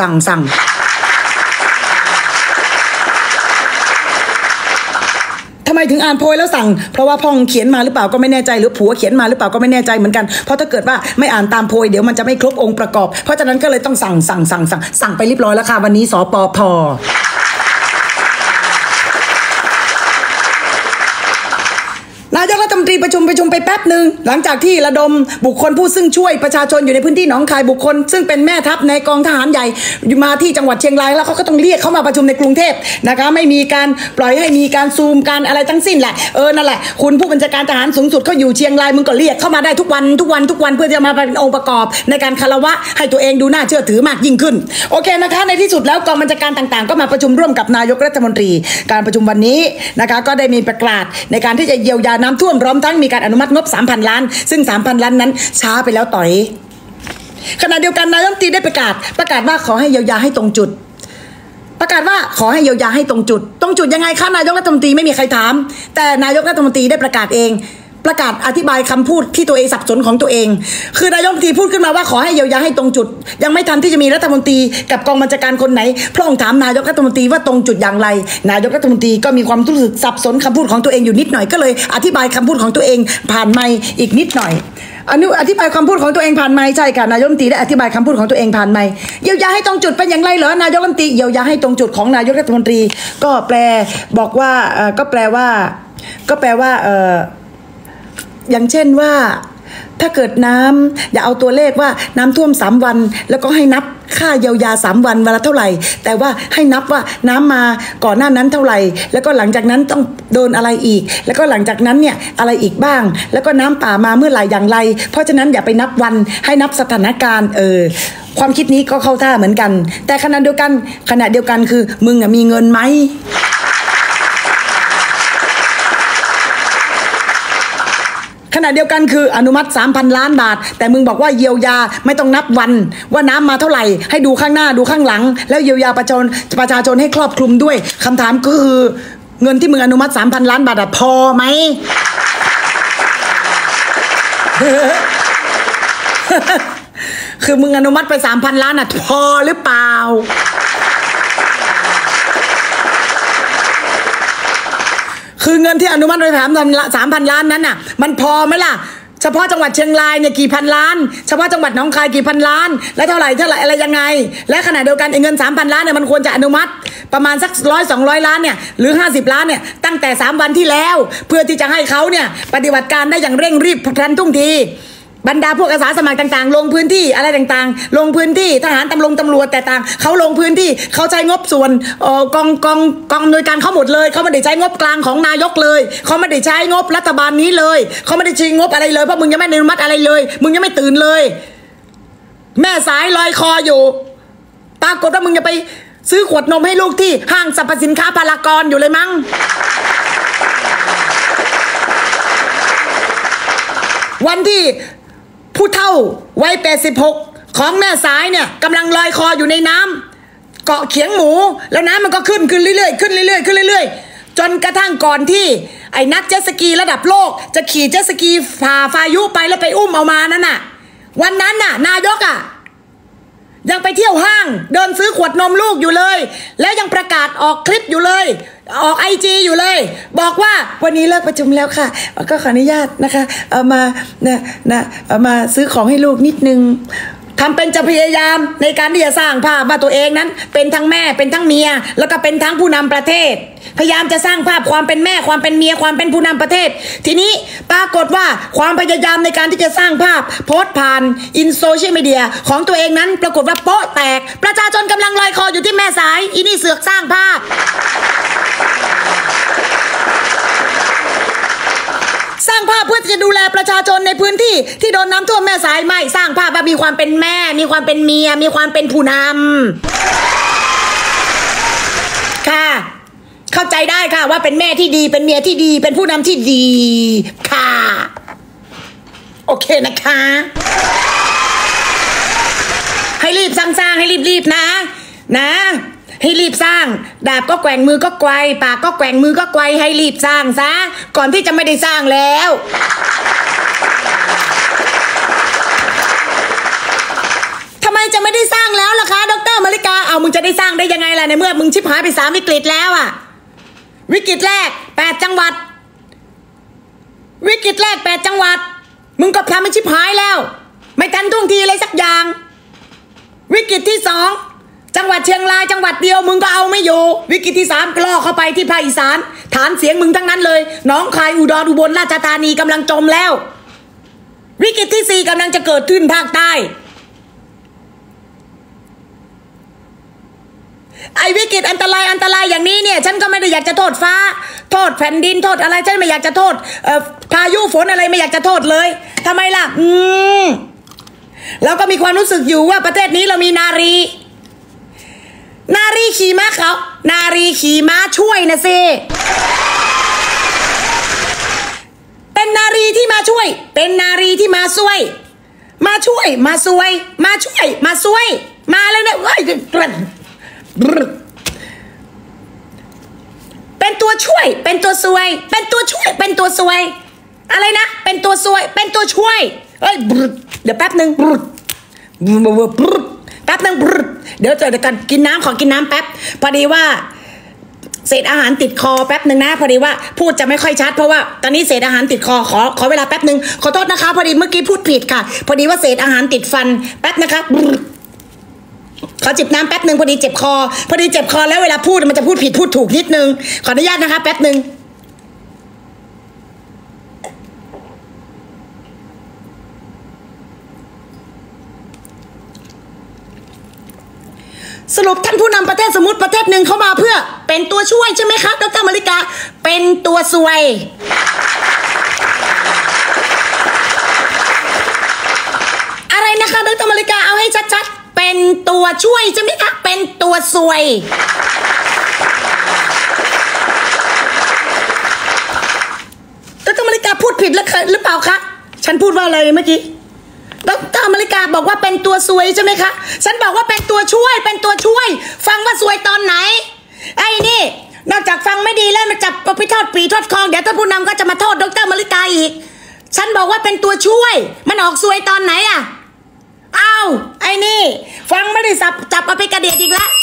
ทำไมถึงอ่านโพยแล้วสั่งเพราะว่าพ่อเขียนมาหรือเปล่าก็ไม่แน่ใจหรือผัวเขียนมาหรือเปล่าก็ไม่แน่ใจเหมือนกันเพราะถ้าเกิดว่าไม่อ่านตามโพยเดี๋ยวมันจะไม่ครบองค์ประกอบเพราะฉะนั้นก็เลยต้องสั่งไปเรียบร้อยแล้วค่ะวันนี้สปภ.นายกรัฐมนตรีประชุมไปแป๊บหนึ่งหลังจากที่ระดมบุคคลผู้ซึ่งช่วยประชาชนอยู่ในพื้นที่หนองคายบุคคลซึ่งเป็นแม่ทัพในกองทหารใหญ่มาที่จังหวัดเชียงรายแล้วเขาก็ต้องเรียกเข้ามาประชุมในกรุงเทพนะคะไม่มีการปล่อยให้มีการซูมการอะไรทั้งสิ้นแหละนั่นแหละคุณผู้บัญชาการทหารสูงสุดเขาอยู่เชียงรายมึงก็เรียกเข้ามาได้ทุกวันเพื่อจะมาเป็นองค์ประกอบในการคารวะให้ตัวเองดูน่าเชื่อถือมากยิ่งขึ้นโอเคนะคะในที่สุดแล้วกองบัญชาการต่างๆก็มาประชุมร่วมกับนายกรัฐมนตรีการประชุมวันนี้นะคะก็ได้มีประกาศในการที่จะเยียวยาน้ำท่วมพร้อมทั้งมีการอนุมัติงบ 3,000 ล้านซึ่ง 3,000 ล้านนั้นช้าไปแล้วต่อยขณะเดียวกันนายกรัฐมนตรีได้ประกาศว่าขอให้เยียวยาให้ตรงจุดประกาศว่าขอให้เยียวยาให้ตรงจุดยังไงคะนายกรัฐมนตรีไม่มีใครถามแต่นายกรัฐมนตรีได้ประกาศเองประกาศอธิบายคำพูดที่ตัวเองสับสนของตัวเองคือนายกรัฐมนตรีพูดขึ้นมาว่าขอให้เยียวยาให้ตรงจุดยังไม่ทันที่จะมีรัฐมนตรีกับกองบัญชาการคนไหนพระองค์ถามนายกรัฐมนตรีว่าตรงจุดอย่างไรนายกรัฐมนตรีก็มีความรู้สึกสับสนคำพูดของตัวเองอยู่นิดหน่อยก็เลยอธิบายคำพูดของตัวเองผ่านไมค์อีกนิดหน่อยอธิบายคำพูดของตัวเองผ่านไมค์ใช่ค่ะนายกรัฐมนตรีได้อธิบายคำพูดของตัวเองผ่านไมค์เยียวยาให้ตรงจุดเป็นอย่างไรเหรอนายกรัฐมนตรีเยียวยาให้ตรงจุดของนายกรัฐมนตรีก็แปลว่าอย่างเช่นว่าถ้าเกิดน้ำอย่าเอาตัวเลขว่าน้ำท่วม3 วันแล้วก็ให้นับค่าเยียวยา3 วันวันละเท่าไหร่แต่ว่าให้นับว่าน้ำมาก่อนหน้านั้นเท่าไหร่แล้วก็หลังจากนั้นต้องโดนอะไรอีกแล้วก็หลังจากนั้นเนี่ยอะไรอีกบ้างแล้วก็น้ำป่ามาเมื่อไหร่อย่างไรเพราะฉะนั้นอย่าไปนับวันให้นับสถานการณ์ความคิดนี้ก็เข้าท่าเหมือนกันแต่ขณะเดียวกันคือมึงมีเงินไหมขณะเดียวกันคืออนุมัติ 3,000 ล้านบาทแต่มึงบอกว่าเยียวยาไม่ต้องนับวันว่าน้ำมาเท่าไหร่ให้ดูข้างหน้าดูข้างหลังแล้วเยียวยาประชาชนให้ครอบคลุมด้วยคำถามก็คือเงินที่มึงอนุมัติ 3,000 ล้านบาทพอไหม คือมึงอนุมัติไป 3,000 ล้านพอหรือเปล่าคือเงินที่อนุมัติไป3,000 ล้านนั้นน่ะมันพอไหมล่ะเฉพาะจังหวัดเชียงรายเนี่ยกี่พันล้านเฉพาะจังหวัดหนองคายกี่พันล้านและเท่าไหร่อะไรยังไงและขณะเดียวกันเงิน 3,000 ล้านเนี่ยมันควรจะอนุมัติประมาณสัก100-200 ล้านเนี่ยหรือ50 ล้านเนี่ยตั้งแต่3 วันที่แล้วเพื่อที่จะให้เขาเนี่ยปฏิบัติการได้อย่างเร่งรีบทันท่วงทีบรรดาพวกอาสาสมัครต่างๆลงพื้นที่อะไรต่างๆลงพื้นที่ทหารตำรวจแต่ต่างเขาลงพื้นที่เขาใช้งบส่วนกองอำนวยการเขาหมดเลยเขาไม่ได้ใช้งบกลางของนายกเลยเขาไม่ได้ใช้งบรัฐบาลนี้เลยเขาไม่ได้ใช้งบอะไรเลยเพราะมึงยังไม่อนุมัติอะไรเลยมึงยังไม่ตื่นเลยแม่สายลอยคออยู่ปรากฏว่ามึงจะไปซื้อขวดนมให้ลูกที่ห้างสรรพสินค้าพารากอนอยู่เลยมั้งวันที่ผู้เฒ่าวัย86ของแม่สายเนี่ยกำลังลอยคออยู่ในน้ำเกาะเขียงหมูแล้วน้ำมันก็ขึ้นเรื่อยๆจนกระทั่งก่อนที่ไอ้นักเจ็ตสกีระดับโลกจะขี่เจ็ตสกีฝ่าพายุไปแล้วไปอุ้มเอามานั่นน่ะวันนั้นน่ะนายกยังไปเที่ยวห้างเดินซื้อขวดนมลูกอยู่เลยแล้วยังประกาศออกคลิปอยู่เลยออก IG อยู่เลยบอกว่าวันนี้เลิกประชุมแล้วค่ะก็ขออนุญาตนะคะเอามาซื้อของให้ลูกนิดนึงทำเป็นจะพยายามในการที่จะสร้างภาพว่าตัวเองนั้นเป็นทั้งแม่เป็นทั้งเมียแล้วก็เป็นทั้งผู้นำประเทศพยายามจะสร้างภาพความเป็นแม่ความเป็นเมียความเป็นผู้นำประเทศทีนี้ปรากฏว่าความพยายามในการที่จะสร้างภาพโพสต์ผ่านโซเชียลมีเดียของตัวเองนั้นปรากฏว่าโป๊ะแตกประชาชนกำลังลอยคออยู่ที่แม่สายอีนี่เสือกสร้างภาพสร้ร้างภาพเพื่อจะดูแลประชาชนในพื้นที่ที่โดนน้ำท่วมแม่สายไม่สร้างภาพว่ามีความเป็นแม่มีความเป็นเมียมีความเป็นผู้นำค่ะเข้าใจได้ค่ะว่าเป็นแม่ที่ดีเป็นเมียที่ดีเป็นผู้นำที่ดีค่ะโอเคนะคะให้รีบสร้างให้รีบนะให้รีบสร้างดาบก็แกว่งมือก็ไกวปากก็แกว่งมือก็ไกวให้รีบสร้างซะก่อนที่จะไม่ได้สร้างแล้วทำไมจะไม่ได้สร้างแล้วล่ะคะดร.มาริกาเอามึงจะได้สร้างได้ยังไงล่ะในเมื่อมึงชิบหายไป3 วิกฤตแล้วอะวิกฤตแรก8 จังหวัดวิกฤตแรก8 จังหวัดมึงก็ทำให้ชิบหายแล้วไม่ทันท่วงทีอะไรสักอย่างวิกฤตที่2จังหวัดเชียงรายจังหวัดเดียวมึงก็เอาไม่อยู่วิกฤตที่3ล่อเข้าไปที่ภาคอีสานฐานเสียงมึงทั้งนั้นเลยหนองคายอุดรอุบลราชธานีกำลังจมแล้ววิกฤตที่4กำลังจะเกิดขึ้นภาคใต้ไอ้วิกฤตอันตรายอย่างนี้เนี่ยฉันก็ไม่ได้อยากจะโทษฟ้าโทษแผ่นดินโทษอะไรฉันไม่อยากจะโทษพายุฝนอะไรไม่อยากจะโทษเลยทำไมล่ะเราก็มีความรู้สึกอยู่ว่าประเทศนี้เรามีนารีขี่ม้าเขานารีขี่ม้าช่วยนะสิเป็นนารีที่มาช่วยเป็นนารีที่มาช่วยมาช่วยมาซวยมาช่วยมาซวยมาแล้วเนี่ยเป็นตัวช่วยเป็นตัวซวยเป็นตัวช่วยเป็นตัวซวยอะไรนะเป็นตัวซวยเป็นตัวช่วยเดี๋ยวแป๊บหนึ่งแป๊บนึงเดี๋ยวจะกันกินน้ำขอกินน้ำแป๊บพอดีว่าเศษอาหารติดคอแป๊บนึงนะพอดีว่าพูดจะไม่ค่อยชัดเพราะว่าตอนนี้เศษอาหารติดคอขอเวลาแป๊บนึงขอโทษนะคะพอดีเมื่อกี้พูดผิดค่ะพอดีว่าเศษอาหารติดฟันแป๊บนะคะขอจิบน้ำแป๊บนึงพอดีเจ็บคอแล้วเวลาพูดมันจะพูดผิดพูดถูกนิดนึงขออนุญาตนะคะแป๊บนึงสรุปท่านผู้นำประเทศสมมติประเทศหนึ่งเข้ามาเพื่อเป็นตัวช่วยใช่ไหมคะดร.มาริกาเป็นตัวซวยอะไรนะคะดร.มาริกาเอาให้ชัดๆเป็นตัวช่วยใช่ไหมคะเป็นตัวซวยดร.มาริกาพูดผิดหรือเปล่าคะฉันพูดว่าอะไรเมื่อกี้ดร.มาริกาบอกว่าเป็นตัวซวยใช่ไหมคะฉันบอกว่าเป็นตัวช่วยเป็นตัวช่วยฟังว่าซวยตอนไหนไอ้นี่นอกจากฟังไม่ดีแล้วมันจับไปทอดปีทอดคองเดี๋ยวท่านผู้นำก็จะมาโทษดร.มาริกาอีกฉันบอกว่าเป็นตัวช่วยมันออกซวยตอนไหนอะอ้าวไอ้นี่ฟังไม่ได้จับเอาไปกระเดียดอีกแล้ว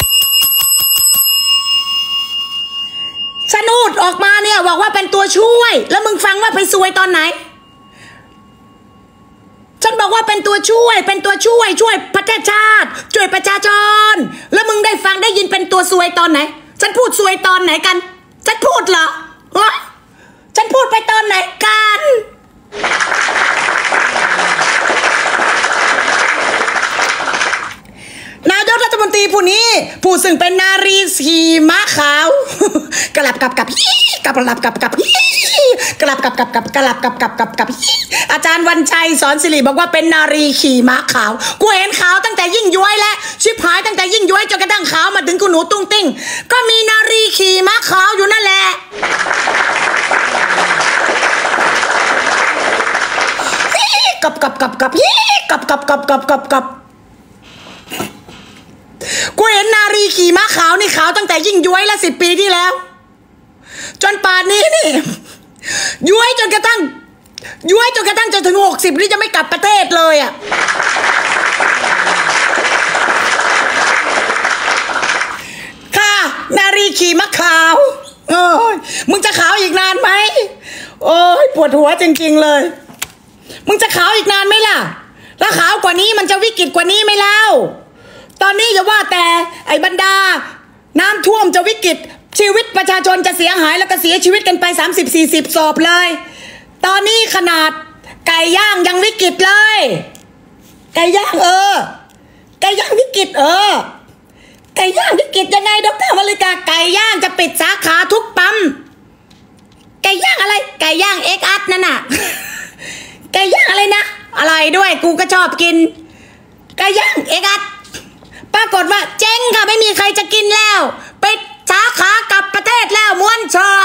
ฉันพูดออกมาเนี่ยบอกว่าเป็นตัวช่วยแล้วมึงฟังว่าไปซวยตอนไหนฉันบอกว่าเป็นตัวช่วยช่วยประเทศชาติช่วยประชาชนแล้วมึงได้ฟังได้ยินเป็นตัวซวยตอนไหนฉันพูดซวยตอนไหนกันฉันพูดเหรอฉันพูดไปตอนไหนกันนายกรัฐมนตรีผู้นี้ผู้ซึ่งเป็นนารีขี่ม้าขาวกลับอาจารย์วันชัยสอนศิริบอกว่าเป็นนารีขี่ม้าขาวกูเห็นขาวตั้งแต่ยิ่งย้วยและชิบหายตั้งแต่ยิ่งย้วยจนกระทั่งขาวมาถึงกูหนูตุ้งติ้งก็มีนารีขี่ม้าขาวอยู่นั่นแหละกับกูเห็นนารีขี่ม้าขาวนี่ขาวตั้งแต่ยิ่งย้วยละ10 ปีที่แล้วจนป่านนี้นี่ย้วยจนกระทั่งจะถึง60นี่จะไม่กลับประเทศเลยอ่ะค่ะนารีขี่ม้าขาวมึงจะขาวอีกนานไหมโอ้ยปวดหัวจริงๆเลยมึงจะขาวอีกนานไหมล่ะถ้าขาวกว่านี้มันจะวิกฤตกว่านี้ไหมเล่าตอนนี้อย่าว่าแต่ไอ้บรรดาน้ำท่วมจะวิกฤตชีวิตประชาชนจะเสียหายแล้วก็เสียชีวิตกันไป30-40 ศพเลยตอนนี้ขนาดไก่ย่างยังวิกฤตเลยไก่ย่างไก่ย่างวิกฤตไก่ย่างวิกฤตยังไงดร.มาริกาไก่ย่างจะปิดสาขาทุกปั๊มไก่ย่างอะไรไก่ย่างเอ็กอัดนั่นน่ะไก่ย่างอะไรนะอร่อยด้วยกูก็ชอบกินไก่ย่างเอ็กอัดปรากฏว่าเจ๊งค่ะไม่มีใครจะกินแล้วปิดสาขากลับประเทศแล้วม้วนชอ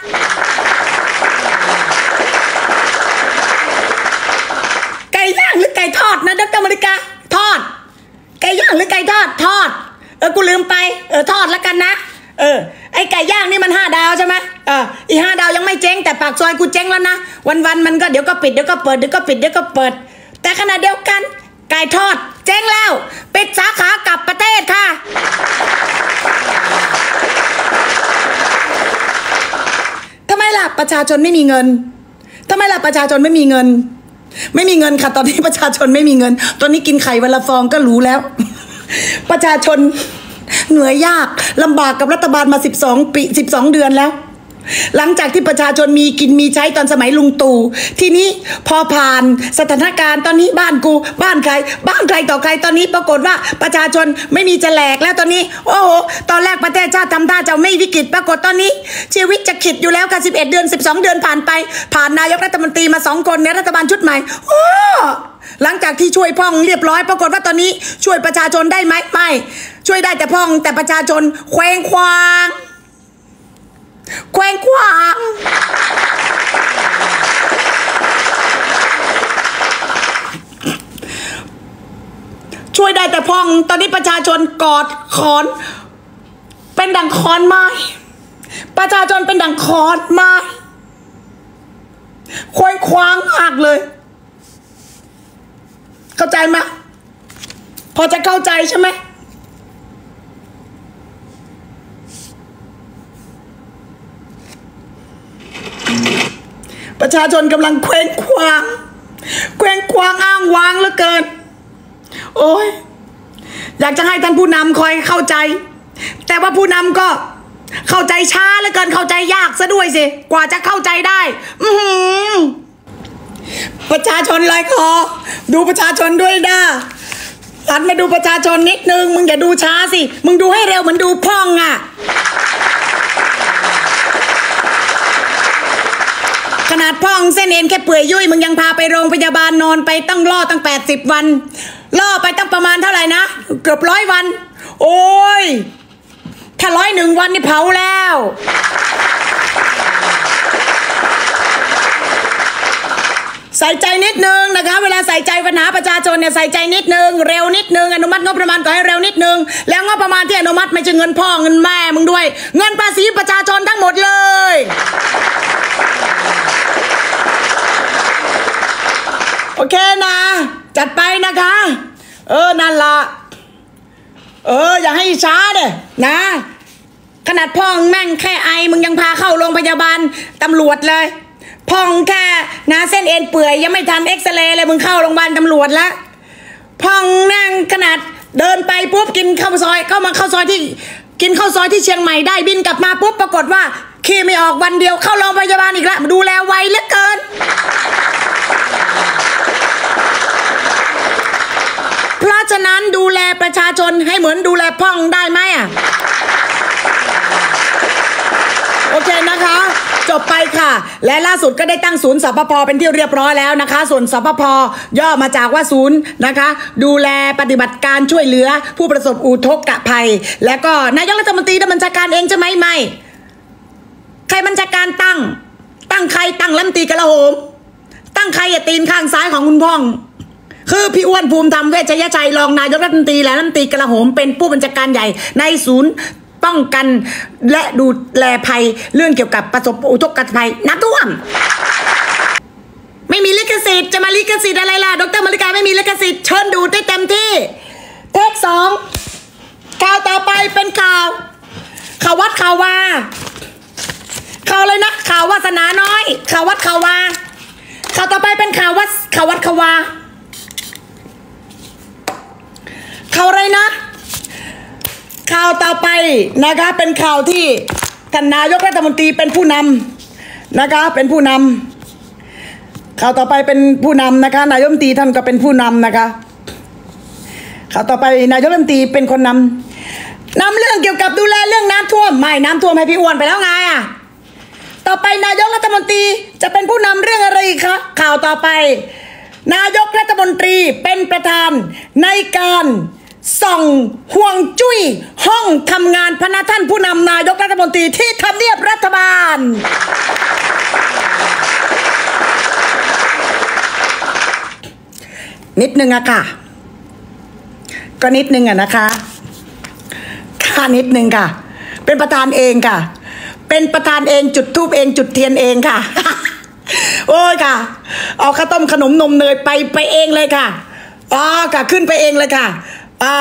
ไก่ย่างหรือไก่ทอดนะดร.มริกาทอดไก่ย่างหรือไก่ทอดทอดกูลืมไปทอดแล้วกันนะไอ้ไก่ย่างนี่มัน5 ดาวใช่ไหมอี5 ดาวยังไม่เจ๊งแต่ปากซอยกูเจ๊งแล้วนะวันมันก็เดี๋ยวก็ปิดเดี๋ยวก็เปิดเดี๋ยวก็ปิดเดี๋ยวก็เปิดแต่ขณะเดียวกันไก่ทอดเจ๊งแล้วปิดสาขากลับประเทศค่ะทำไมล่ะประชาชนไม่มีเงินทำไมล่ะประชาชนไม่มีเงินไม่มีเงินค่ะตอนนี้ประชาชนไม่มีเงินตอนนี้กินไข่วันละฟองก็รู้แล้ว ประชาชนเหนื่อยยากลำบากกับรัฐบาลมา12 ปี 12 เดือนแล้วหลังจากที่ประชาชนมีกินมีใช้ตอนสมัยลุงตู่ทีนี้พอผ่านสถานการณ์ตอนนี้บ้านกูบ้านใครต่อใครตอนนี้ปรากฏว่าประชาชนไม่มีจะแหลกแล้วตอนนี้โอ้โหตอนแรกประเทศชาติทำท่าจะไม่วิกฤตปรากฏตอนนี้ชีวิตจะขิดอยู่แล้วค่ะ11 เดือน12 เดือนผ่านไปผ่านนายกรัฐมนตรีมา2 คนในรัฐบาลชุดใหม่โอ้หลังจากที่ช่วยพ่องเรียบร้อยปรากฏว่าตอนนี้ช่วยประชาชนได้ไหมไม่ช่วยได้แต่พ่องแต่ประชาชนเคว้งคว้างช่วยได้แต่พ่องตอนนี้ประชาชนกอดขอนเป็นดังคอนไม้ประชาชนเป็นดังคอนไม้เคว้งคว้างมากเลยเข้าใจไหมพอจะเข้าใจใช่ไหมประชาชนกำลังเคว้งคว้างอ้างว้างเหลือเกินโอ้ยอยากจะให้ท่านผู้นำคอยเข้าใจแต่ว่าผู้นำก็เข้าใจช้าเหลือเกินเข้าใจยากซะด้วยสิกว่าจะเข้าใจได้ประชาชนลอยคอดูประชาชนด้วยนะหันมาดูประชาชนนิดนึงมึงอย่าดูช้าสิมึงดูให้เร็วเหมือนดูพ่องอ่ะขนาดพ่องเส้นเอ็นแค่เปื่อยยุ่ยมึงยังพาไปโรงพยาบาลนอนไปตั้ง80 วันล่อไปตั้งประมาณเท่าไหร่นะเกือบ100 วันโอ้ยถ้า101 วันนี่เผาแล้วใส่ใจนิดนึงนะคะเวลาใส่ใจปัญหาประชาชนเนี่ยใส่ใจนิดนึงเร็วนิดนึงอนุมัติงบประมาณก็ให้เร็วนิดนึงแล้วงบประมาณที่อนุมัติไม่ใช่เงินพ่อเงินแม่มึงด้วยเงินภาษีประชาชนทั้งหมดเลยโอเคนะจัดไปนะคะนั่นละอย่าให้ช้าเด้นะขนาดพ่องแม่งแค่ไอมึงยังพาเข้าโรงพยาบาลตำรวจเลยพ่องแค่นะเส้นเอ็นเปื่อยยังไม่ทันเอ็กซเรย์เลยมึงเข้าโรงพยาบาลตำรวจแล้วพ่องนั่งขนาดเดินไปปุ๊บกินข้าวซอยเข้าซอยที่เชียงใหม่ได้บินกลับมาปุ๊บปรากฏว่าขี่ไม่ออกวันเดียวเข้าโรงพยาบาลอีกแล้วดูแลไวเหลือเกินเพราะฉะนั้นดูแลประชาชนให้เหมือนดูแลพ่องได้ไหมอ่ะโอเคนะคะจบไปค่ะและล่าสุดก็ได้ตั้งศูนย์สปภ.เป็นที่เรียบร้อยแล้วนะคะส่วนสปภ.ย่อมาจากว่าศูนย์นะคะดูแลปฏิบัติการช่วยเหลือผู้ประสบอุทกภัยและก็นายกรัฐมนตรีดำเนินการเองใช่ไหมไม่ใครบัญชาการตั้งใครตั้งรัฐมนตรีกลาโหมตั้งใครอย่าตีนข้างซ้ายของคุณพ่องคือพี่อ้วนภูมิธรรมเวชยชัยรองนายกรัฐมนตรีและรัฐมนตรีกลาโหมเป็นผู้บัญชาการใหญ่ในศูนย์ป้องกันและดูแลภัยเรื่องเกี่ยวกับประสบอุทกภัยน้ำท่วมไม่มีลิขสิทธิ์จะมาลิขสิทธิ์อะไรล่ะดร.มริกาไม่มีลิขสิทธิ์เชิญดูได้เต็มที่เทค2ข่าวต่อไปเป็นข่าววัดข่าววาข่าวเลยนะข่าววาสนาน้อยข่าววัดข่าววาข่าวต่อไปเป็นข่าววัดข่าววาข่าวอะไรนะข่าวต่อไปนะคะเป็นข่าวที่ท่านนายกรัฐมนตรีเป็นผู้นำนะคะเป็นผู้นำข่าวต่อไปเป็นผู้นำนะคะนายกรัฐมนตรีท่านก็เป็นผู้นำนะคะข่าวต่อไปนายกรัฐมนตรีเป็นคนนำเรื่องเกี่ยวกับดูแลเรื่องน้ำท่วมไม่น้ำท่วมให้พี่อ้วนไปแล้วไงอ่ะต่อไปนายกรัฐมนตรีจะเป็นผู้นำเรื่องอะไรอีกคะข่าวต่อไปนายกรัฐมนตรีเป็นประธานในการส่องห่วงจุ้ยห้องทำงานพนักท่านผู้นำนายกรัฐมนตรีที่ทำเนียบรัฐบาลนิดนึงอะค่ะก็นิดนึงอะนะคะค่ะนิดนึงค่ะเป็นประธานเองค่ะเป็นประธานเองจุดธูปเองจุดเทียนเองค่ะ โอ้ยค่ะเอาข้าวต้มขนมนมเนยไปเองเลยค่ะอ๋อค่ะขึ้นไปเองเลยค่ะอ๋อ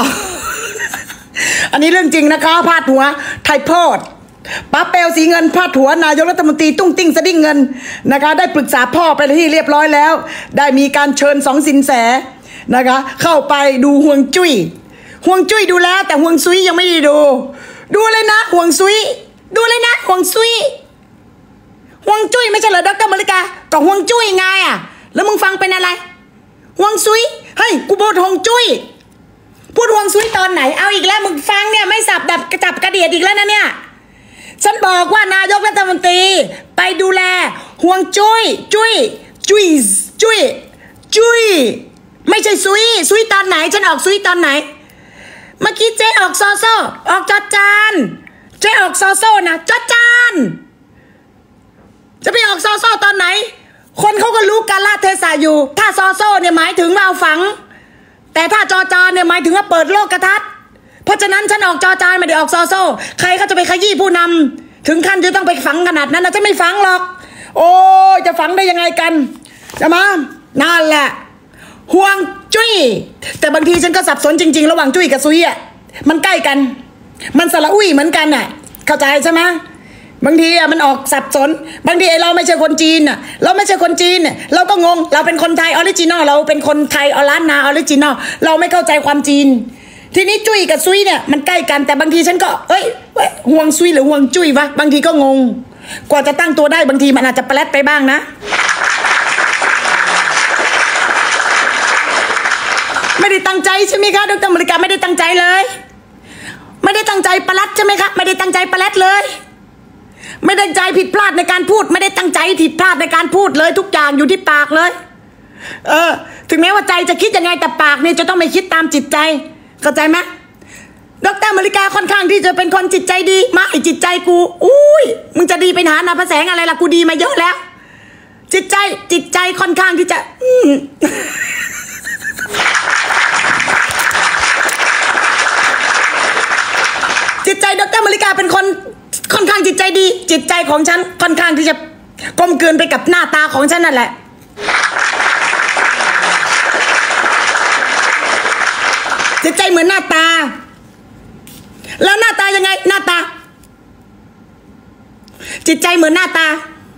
อันนี้เรื่องจริงนะคะพาดหัวไทยโพดป้าเปลสีเงินพาดหัวนายกรัฐมนตรีตุ้งติ้งสดิ้งเงินนะคะได้ปรึกษาพ่อไปที่เรียบร้อยแล้วได้มีการเชิญ2 สินแสนะคะเข้าไปดูห่วงจุ้ยดูแล้วแต่ห่วงซุยยังไม่ได้ดูเลยนะห่วงซุยดูเลยนะห่วงซุยห่วงจุ้ยไม่ใช่เหรอดร.มริกาก็ห่วงจุ้ยไงอ่ะแล้วมึงฟังเป็นอะไรห่วงซุยเฮ้ยกูพูดห่วงจุ้ยพูดห่วงซุยตอนไหนเอาอีกแล้วมึงฟังเนี่ยไม่สับดับกระจับกระเดียดอีกแล้วนะเนี่ยฉันบอกว่านายกรัฐมนตรีไปดูแลห่วงจุ้ยไม่ใช่ซุยตอนไหนฉันออกซุยตอนไหนเมื่อกี้เจ๊ออกซอโซออกจอจานเจ๊ออกซอโซนะจอจานจะไปออกซอโซตอนไหนคนเขาก็รู้กาลเทศะอยู่ถ้าซอโซเนี่ยหมายถึงว่าเอาฝังแต่ถ้าจอจานเนี่ยหมายถึงว่าเปิดโลกทัศน์เพราะฉะนั้นฉันออกจอจานไม่ได้ออกซอโซใครเขาจะไปขยี้ผู้นำถึงขั้นจะต้องไปฝังขนาดนั้นนะฉันไม่ฝังหรอกโอ้ยจะฝังได้ยังไงกันจะมานั่นแหละห่วงจุ้ยแต่บางทีฉันก็สับสนจริงๆระหว่างจุ้ยกับซุยอ่ะมันใกล้กันมันสระอุ้ยเหมือนกันอ่ะเข้าใจใช่ไหมบางทีอ่ะมันออกสับสนบางทีเราไม่ใช่คนจีนอ่ะเราไม่ใช่คนจีนเนี่ยเราก็งงเราเป็นคนไทยออริจินอลเราเป็นคนไทยออล้านนาออริจินอลเราไม่เข้าใจความจีนทีนี้จุ้ยกับซุยเนี่ยมันใกล้กันแต่บางทีฉันก็ห่วงซุยหรือห่วงจุ้ยวะบางทีก็งงกว่าจะตั้งตัวได้บางทีมันอาจจะแปลดไปบ้างนะไม่ได้ตั้งใจใช่ไหมคะดร.มริกาไม่ได้ตั้งใจเลยไม่ได้ตั้งใจปลัดใช่ไหมคะไม่ได้ตั้งใจปลัดเลยไม่ได้ตั้งใจผิดพลาดในการพูดไม่ได้ตั้งใจผิดพลาดในการพูดเลยทุกอย่างอยู่ที่ปากเลยถึงแม้ว่าใจจะคิดยังไงแต่ปากเนี่ยจะต้องไม่คิดตามจิตใจเข้าใจไหมดร.มริกาค่อนข้างที่จะเป็นคนจิตใจดีมากจิตใจกูอุ้ยมึงจะดีไปหานาพระแสงอะไรล่ะกูดีมาเยอะแล้วจิตใจค่อนข้างที่จะจิตใจดร.มริกาเป็นคนค่อนข้างจิตใจดีจิตใจของฉันค่อนข้างที่จะกลมกลืนไปกับหน้าตาของฉันนั่นแหละจิตใจเหมือนหน้าตาแล้วหน้าตายังไงหน้าตาจิตใจเหมือนหน้าตา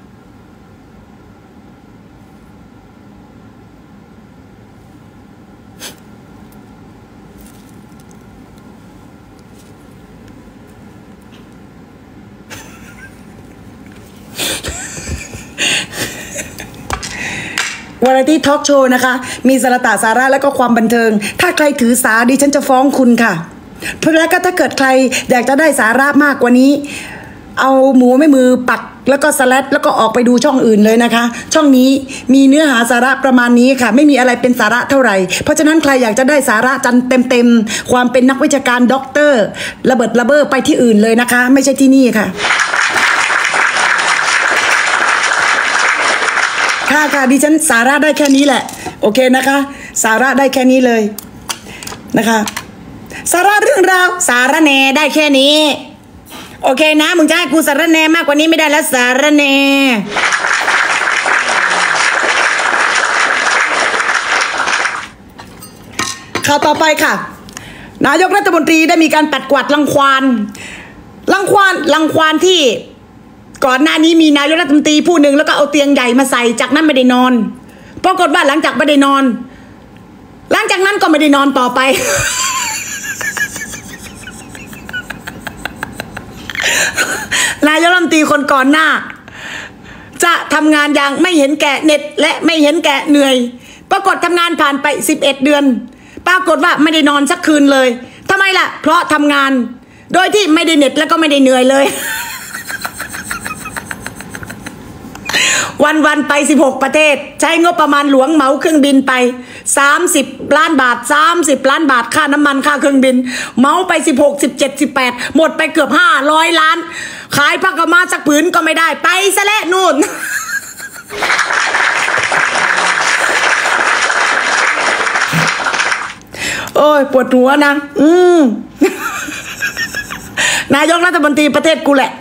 วาไรตี้ทอล์กโชว์นะคะมีสาระและก็ความบันเทิงถ้าใครถือสาดิฉันจะฟ้องคุณค่ะเพราะแล้วก็ถ้าเกิดใครอยากจะได้สาระมากกว่านี้เอาหมูไม่มือปักแล้วก็สแลดแล้วก็ออกไปดูช่องอื่นเลยนะคะช่องนี้มีเนื้อหาสาระประมาณนี้ค่ะไม่มีอะไรเป็นสาระเท่าไหร่เพราะฉะนั้นใครอยากจะได้สาระจันเต็มความเป็นนักวิชาการด็อกเตอร์ระเบิดระเบ้อไปที่อื่นเลยนะคะไม่ใช่ที่นี่ค่ะค่ะดิฉันสาระได้แค่นี้แหละโอเคนะคะสาระได้แค่นี้เลยนะคะสาระเรื่องราวสาระแหน่ได้แค่นี้โอเคนะมึงจะให้กูสาระแหน่มากกว่านี้ไม่ได้แล้วสาระแหน่ข่าวต่อไปค่ะนายกรัฐมนตรีได้มีการปัดกวาดรังควานที่ก่อนหน้านี้มีนายกรัฐมนตรีผู้หนึ่งแล้วก็เอาเตียงใหญ่มาใส่จากนั้นไม่ได้นอนปรากฏว่าหลังจากไม่ได้นอนหลังจากนั้นก็ไม่ได้นอนต่อไป นายกรัฐมนตรีคนก่อนหน้าจะทำงานอย่างไม่เห็นแก่เหน็ดและไม่เห็นแก่เหนื่อยปรากฏทำงานผ่านไป11 เดือนปรากฏว่าไม่ได้นอนสักคืนเลยทำไมล่ะเพราะทำงานโดยที่ไม่ได้เหน็ดแล้วก็ไม่ได้เหนื่อยเลยวันๆไป16ประเทศใช้งบประมาณหลวงเหมาเครื่องบินไป30 ล้านบาท30 ล้านบาทค่าน้ำมันค่าเครื่องบินเหมาไป16 17 18หมดไปเกือบ500 ล้านขายผ้ากำมะสักผืนก็ไม่ได้ไปซะแล้วนู่น โอ้ยปวดหัวนะนายกรัฐมนตรีประเทศกูแหละ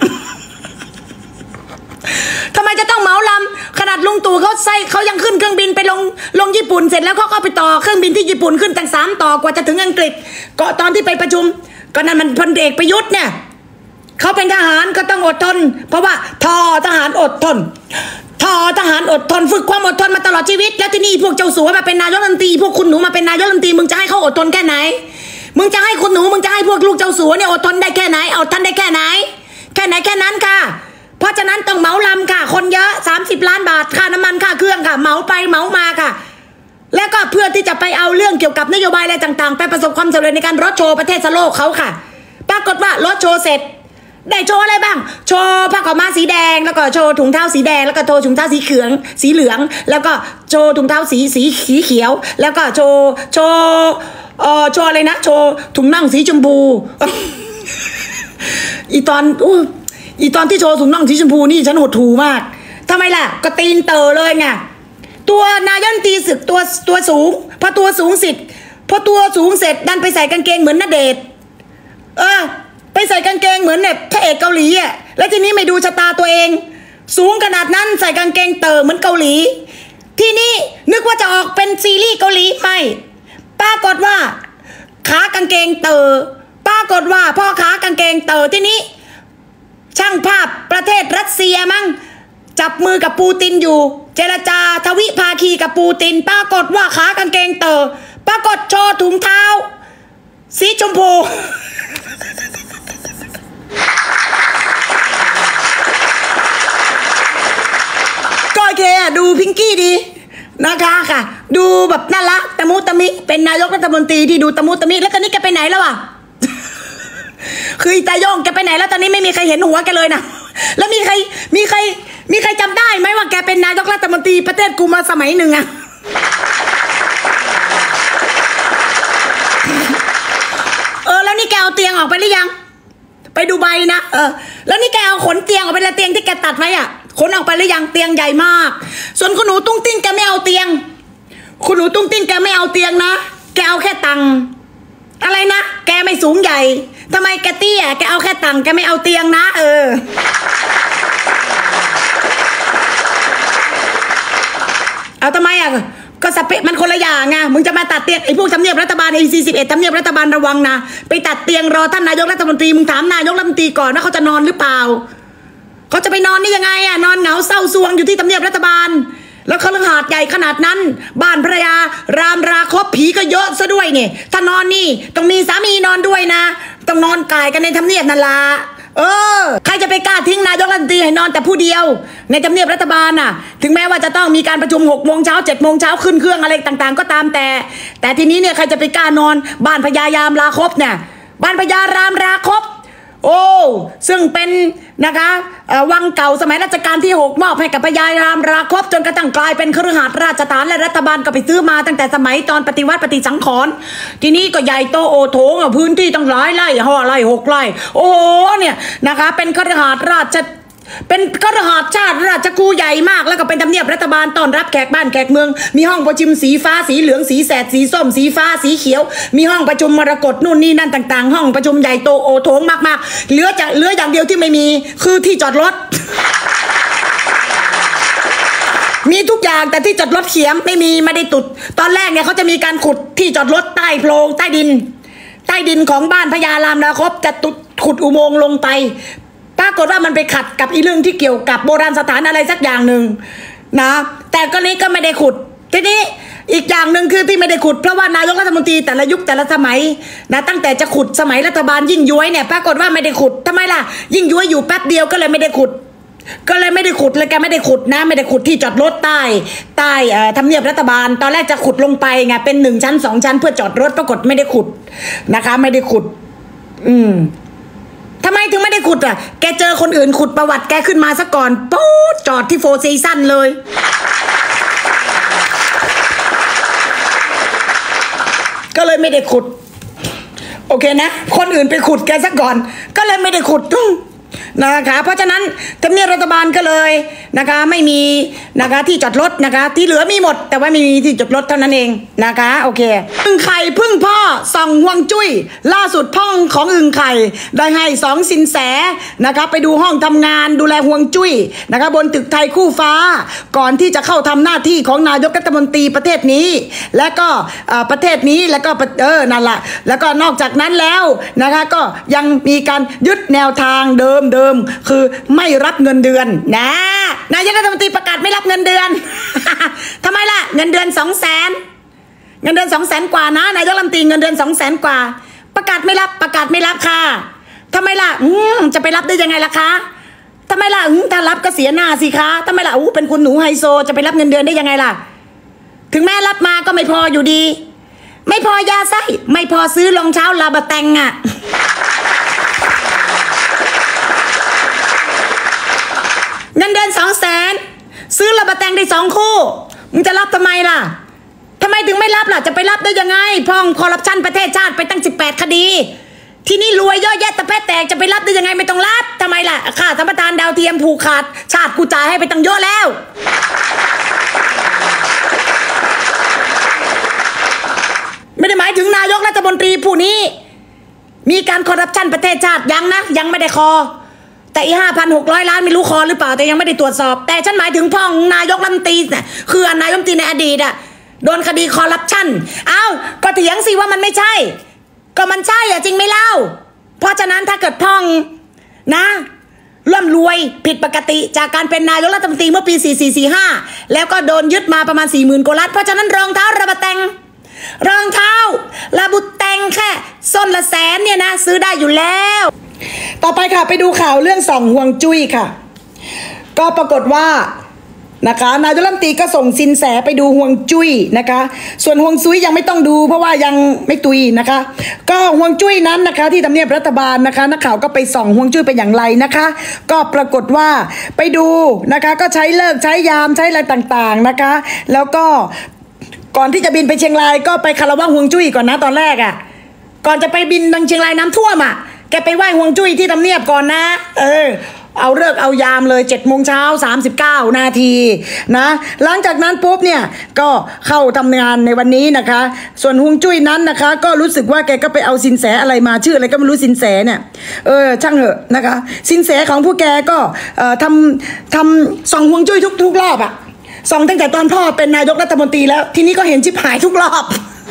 ทำไมจะต้องเหมาลำขนาดลุงตู่เขายังขึ้นเครื่องบินไปลงญี่ปุ่นเสร็จแล้วเขาก็ไปต่อเครื่องบินที่ญี่ปุ่นขึ้นตั้ง3 ต่อกว่าจะถึงอังกฤษก็ตอนที่ไปประชุมก็นั่นมันพลเอกประยุทธ์เนี่ยเขาเป็นทหารก็ต้องอดทนเพราะว่าทหารอดทนทหารอดทนฝึกความอดทนมาตลอดชีวิตแล้วที่นี่พวกเจ้าสัวมาเป็นนายกรัฐมนตรีพวกคุณหนูมาเป็นนายกรัฐมนตรีมึงจะให้เขาอดทนแค่ไหนมึงจะให้คุณหนูมึงจะให้พวกลูกเจ้าสัวเนี่ยอดทนได้แค่ไหนอดทนได้แค่ไหนแค่นั้นค่ะเพราะฉะนั้นต้องเหมาลำค่ะคนเยอะ30 ล้านบาทค่าน้ำมันค่าเครื่องค่ะเหมาไปเหมามาค่ะแล้วก็เพื่อที่จะไปเอาเรื่องเกี่ยวกับนโยบายอะไรต่างๆไปประสบความสำเร็จในการรถโชว์ประเทศโลกเขาค่ะปรากฏว่ารถโชว์เสร็จได้โชว์อะไรบ้างโชว์ผ้าขาวม้าสีแดงแล้วก็โชว์ถุงเท้าสีแดงแล้วก็โชว์ถุงเท้าสีเหลืองแล้วก็โชว์ถุงเท้าสีเขียวแล้วก็โชว์อะไรนะโชว์ถุงน่องสีชมพู อีตอนที่โชว์ถุงน่องสีชมพูนี่ฉันหดหูมากทำไมล่ะก็ตีนเตอเลยไงตัวนายกรัฐมนตรีศึกตัวสูงพอตัวสูงเสร็จดันไปใส่กางเกงเหมือนณเดชน์ไปใส่กางเกงเหมือนแบบพระเอกเกาหลีอ่ะแล้วทีนี้ไม่ดูชะตาตัวเองสูงขนาดนั้นใส่กางเกงเตอเหมือนเกาหลีที่นี่นึกว่าจะออกเป็นซีรีส์เกาหลีไม่ปรากฏว่าขากางเกงเตอปรากฏว่าพ่อขากางเกงเตอที่นี้ช่างภาพประเทศรัสเซียมั้งจับมือกับปูตินอยู่เจรจาทวิภาคีกับปูตินปรากฏว่าขากางเกงเตอปรากฏโชว์ถุงเท้าสีชมพูก็โอเคดูพิงกี้ดีนะคะค่ะดูแบบน่ารักตะมุตะมิเป็นนายกรัฐมนตรีที่ดูตะมุตะมิแล้วตอนนี้แกไปไหนแล้วอ่ะ คือตาโยงแกไปไหนแล้วตอนนี้ไม่มีใครเห็นหัวแกเลยนะแล้วมีใครจำได้ไหมว่าแกเป็นนายกรัฐมนตรีประเทศกูมาสมัยหนึ่งอะแล้วนี่แกเอาเตียงออกไปหรือยังไปดูใบนะแล้วนี่แกเอาขนเตียงออกไปแล้วเตียงที่แกตัดไว้อะขนออกไปหรือยังเตียงใหญ่มากส่วนคุณหนูตุ้งติ้งแกไม่เอาเตียงคุณหนูตุ้งติ้งแกไม่เอาเตียงนะแกเอาแค่ตังอะไรนะแกไม่สูงใหญ่ทำไมแกเตี้ยแกเอาแค่ตังแกไม่เอาเตียงนะเอาทำไมอ่ะก็สเปะมันคนละอย่างไงมึงจะมาตัดเตียงไอ้พวกทำเนียบรัฐบาล41ทำเนียบรัฐบาลระวังนะไปตัดเตียงรอท่านนายกรัฐมนตรีมึงถามนายกรัฐมนตรีก่อนว่าเขาจะนอนหรือเปล่าเขาจะไปนอนนี่ยังไงอ่ะนอนเหงาเศร้าซวงอยู่ที่ทำเนียบรัฐบาลแล้วคฤหาสน์ใหญ่ขนาดนั้นบ้านภรรยารามราคบผีก็เยอะซะด้วยเนี่ยถ้านอนนี่ต้องมีสามีนอนด้วยนะต้องนอนกายกันในทำเนียบนั่นละใครจะไปกล้าทิ้งนายกรัฐมนตรีให้นอนแต่ผู้เดียวในทำเนียบรัฐบาลน่ะถึงแม้ว่าจะต้องมีการประชุม6 โมงเช้า7 โมงเช้าขึ้นเครื่องอะไรต่างๆก็ตามแต่ทีนี้เนี่ยใครจะไปกล้านอนบ้านพญายามราคบเนี่ยบ้านพญารามราคบซึ่งเป็นนะคะวังเก่าสมัยรัชกาลที่6มอบให้กับพญารามราคบจนกระทั่งกลายเป็นคฤหาสน์ราชฐานและรัฐบาลก็ไปซื้อมาตั้งแต่สมัยตอนปฏิวัติปฏิสังขรณ์ทีนี้ก็ใหญ่โตโอโถงพื้นที่ตั้งหลายไร่5 ไร่ 6 ไร่โอ้โหเนี่ยนะคะเป็นคฤหาสน์เป็นคฤหาสน์ชาติราชกูใหญ่มากแล้วก็เป็นทำเนียบรัฐบาลต้อนรับแขกบ้านแขกเมืองมีห้องประชุมสีฟ้าสีเหลืองสีแสดสีส้มสีฟ้าสีเขียวมีห้องประชุมมรกตนู่นนี่นั่นต่างๆห้องประชุมใหญ่โตโอโถงมากๆเหลืออย่างเดียวที่ไม่มีคือที่จอดรถ มีทุกอย่างแต่ที่จอดรถเขียมไม่ได้ตุดตอนแรกเนี่ยเขาจะมีการขุดที่จอดรถใต้โพรงใต้ดินของบ้านพญารามราคบจะขุดอุโมงค์ลงไปปรากฏว่ามันไปขัดกับอีเรื่องที่เกี่ยวกับโบราณสถานอะไรสักอย่างหนึ่งนะแต่ก็นี้ก็ไม่ได้ขุดทีนี้อีกอย่างหนึ่งคือที่ไม่ได้ขุดเพราะว่านายกรัฐมนตรีแต่ละยุคแต่ละสมัยนะตั้งแต่จะขุดสมัยรัฐบาลยิ่งย้วยเนี่ยปรากฏว่าไม่ได้ขุดทำไมล่ะยิ่งย้วยอยู่แป๊บเดียวก็เลยไม่ได้ขุดเลยแกไม่ได้ขุดนะไม่ได้ขุดที่จอดรถใต้ทำเนียบรัฐบาลตอนแรกจะขุดลงไปไงเป็น1 ชั้น 2 ชั้นเพื่อจอดรถปรากฏไม่ได้ขุดนะคะไม่ได้ขุดทำไมถึงไม่ได้ขุดอ่ะแกเจอคนอื่นขุดประวัติแกขึ้นมาซะก่อนปุ๊บจอดที่โฟร์ซีซั่นเลยก็เลยไม่ได้ขุดโอเคนะคนอื่นไปขุดแกซะก่อนก็เลยไม่ได้ขุดนะคะเพราะฉะนั้นทำเนียบรัฐบาลก็เลยนะคะไม่มีนะคะที่จอดรถนะคะที่เหลือมีหมดแต่ว่าไม่มีที่จอดรถเท่านั้นเองนะคะโอเคอึ่งไข่พึ่งพ่อส่องห่วงจุ้ยล่าสุดพ่องของอึ่งไข่ได้ให้2สินแสนะคะไปดูห้องทำงานดูแลห่วงจุ้ยนะคะบนตึกไทยคู่ฟ้าก่อนที่จะเข้าทำหน้าที่ของนายกรัฐมนตรีประเทศนี้และก็ประเทศนี้แล้วก็นั่นแหละแล้วก็นอกจากนั้นแล้วนะคะก็ยังมีการยึดแนวทางเดิมคือไม่รับเงินเดือนนะนายกรัฐมนตรีประกาศไม่รับเงินเดือน ทำไมล่ะเงินเดือน200,000เงินเดือน200,000กว่านะนายกรัฐมนตรีเงินเดือน200,000กว่าประกาศไม่รับค่ะทำไมล่ะจะไปรับได้ยังไงล่ะคะทำไมล่ะถ้ารับก็เสียหน้าสิคะทำไมล่ะเป็นคุณหนูไฮโซจะไปรับเงินเดือนได้ยังไงล่ะถึงแม้รับมาก็ไม่พออยู่ดีไม่พอยาไส้ไม่พอซื้อรองเท้าลาบะแตงอ่ะเงินเดือน200,000ซื้อลาบะแตงได้2 คู่มึงจะรับทำไมล่ะทำไมถึงไม่รับล่ะจะไปรับได้ยังไงพ่องคอร์รัปชันประเทศชาติไปตั้ง18 คดีที่นี่รวยเยอะแยะตะแพะแตกจะไปรับได้ยังไงไม่ต้องรับทำไมล่ะค่าสัมปทานดาวเทียมผูกขาดชาติกูจ่ายให้ไปตั้งเยอะแล้วไม่ได้หมายถึงนายกรัฐมนตรีผู้นี้มีการคอร์รัปชันประเทศชาติยังไม่ได้คอแต่อี5,600 ล้านไม่รู้คอหรือเปล่าแต่ยังไม่ได้ตรวจสอบแต่ฉันหมายถึงพ่องนายกรัฐมนตรีเนี่ยคือนายกรัฐมนตรีในอดีตอะโดนคดีคอร์รัปชันก็เถียงสิว่ามันไม่ใช่ก็มันใช่อะจริงไหมเล่าเพราะฉะนั้นถ้าเกิดพ่องนะร่ำรวยผิดปกติจากการเป็นนายกรัฐมนตรีเมื่อปี4445แล้วก็โดนยึดมาประมาณ 40,000 กว่าล้านเพราะฉะนั้นรองเท้าระบะแตงรองเท้าระบุแตงแค่ส้นละ100,000เนี่ยนะซื้อได้อยู่แล้วต่อไปค่ะไปดูข่าวเรื่องส่องห่วงจุ้ยค่ะก็ปรากฏว่านะคะนายกรัฐมนตรีก็ส่งสินแสไปดูห่วงจุ้ยนะคะส่วนห่วงซุยยังไม่ต้องดูเพราะว่ายังไม่ตุยนะคะก็ห่วงจุ้ยนั้นนะคะที่ทำเนียบรัฐบาลนะคะนักข่าวก็ไปส่องห่วงจุ้ยเป็นอย่างไรนะคะก็ปรากฏว่าไปดูนะคะก็ใช้เลิกใช้ยามใช้อะไรต่างๆนะคะแล้วก็ก่อนที่จะบินไปเชียงรายก็ไปคารวะห่วงจุ้ยก่อนนะตอนแรกอ่ะก่อนจะไปบินทางเชียงรายน้ำท่วมอ่ะแกไปไหว้ห่วงจุ้ยที่ทำเนียบก่อนนะเอาเลิกเอายามเลย7:39 นาทีนะหลังจากนั้นปุ๊บเนี่ยก็เข้าทำงานในวันนี้นะคะส่วนห่วงจุ้ยนั้นนะคะก็รู้สึกว่าแกก็ไปเอาสินแสอะไรมาชื่ออะไรก็ไม่รู้สินแสเนี่ยช่างเหอะนะคะสินแสของผู้แกก็ทำส่องห่วงจุ้ยทุกรอบอะส่องตั้งแต่ตอนพ่อเป็นนายกรัฐมนตรีแล้วทีนี้ก็เห็นชิบหายทุกรอบ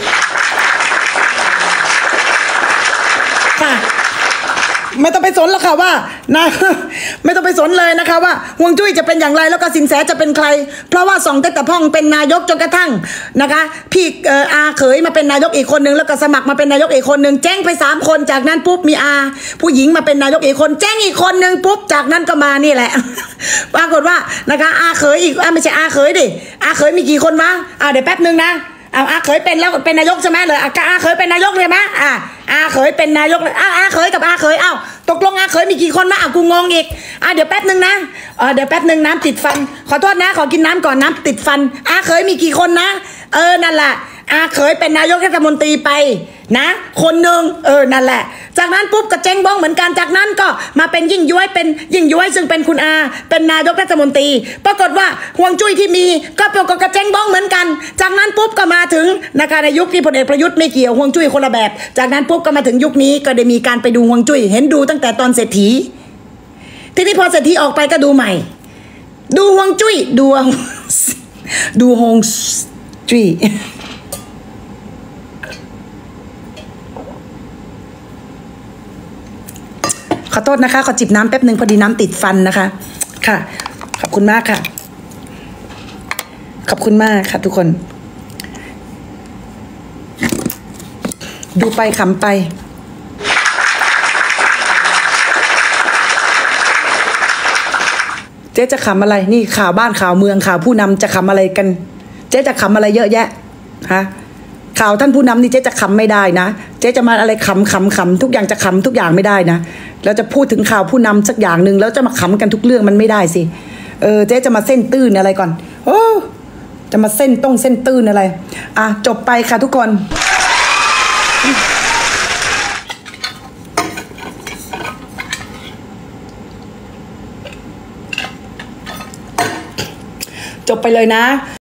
ค่ะไม่ต้องไปสนแล้วค่ะว่านะไม่ต้องไปสนเลยนะคะว่าห่วงจุ้ยจะเป็นอย่างไรแล้วก็สินแสจะเป็นใครเพราะว่าส่องตั้งแต่พ่องเป็นนายกจนกระทั่งนะคะพี่อาเขยมาเป็นนายกอีกคนนึงแล้วก็สมัครมาเป็นนายกอีกคนนึงแจ้งไป3 คนจากนั้นปุ๊บมีอาผู้หญิงมาเป็นนายกอีกคนแจ้งอีกคนนึงปุ๊บจากนั้นก็มานี่แหละปรากฏว่านะคะอาเขยอีกไม่ใช่อาเขยดิอาเขยมีกี่คนวะเดี๋ยวแป๊บนึงนะอาเขยเป็นแล้วเป็นนายกใช่ไหมเลยอาเขยเป็นนายกเลยไหมอาเขยเป็นนายกอาเขยกับอาเขยตกลงอาเขยมีกี่คนนะกูงงอีกเดี๋ยวแป๊บนึงนะเดี๋ยวแป๊บนึงน้ำติดฟันขอโทษนะขอกินน้ำก่อนน้ำติดฟันอาเขยมีกี่คนนะนั่นแหละอาเขยเป็นนายกรัฐมนตรีไปนะคนหนึ่งนั่นแหละจากนั้นปุ๊บก็เจ๊งบ้องเหมือนกันจากนั้นก็มาเป็นยิ่งย้วยซึ่งเป็นคุณอาเป็นนายกรัฐมนตรีปรากฏว่าห่วงจุ้ยที่มีก็ปรากฏกระเจ๊งบ้องเหมือนกันจากนั้นปุ๊บก็มาถึงนะคะในยุคที่พลเอกประยุทธ์ไม่เกี่ยวห่วงจุ้ยคนละแบบจากนั้นปุ๊บก็มาถึงยุคนี้ก็ได้มีการไปดูห่วงจุ้ยเห็นดูตั้งแต่ตอนเศรษฐีทีนี้พอเศรษฐีออกไปก็ดูใหม่ดูห่วงจุ้ยดูห่วงจุ้ยขอโทษนะคะขอจิบน้ำแป๊บหนึ่งพอดีน้ำติดฟันนะคะค่ะขอบคุณมากค่ะขอบคุณมากค่ะทุกคนดูไปขำไปเจ๊จะขำอะไรนี่ข่าวบ้านข่าวเมืองข่าวผู้นำจะขำอะไรกันเจ๊จะขำอะไรเยอะแยะฮะข่าวท่านผู้นำนี่เจ๊จะขำไม่ได้นะเจ๊จะมาอะไรขำทุกอย่างจะขำทุกอย่างไม่ได้นะแล้วจะพูดถึงข่าวผู้นำสักอย่างหนึ่งแล้วจะมาขำกันทุกเรื่องมันไม่ได้สิเจ๊จะมาเส้นตื้นอะไรก่อนโอ้จะมาเส้นตื้นอะไรจบไปค่ะทุกคนจบไปเลยนะ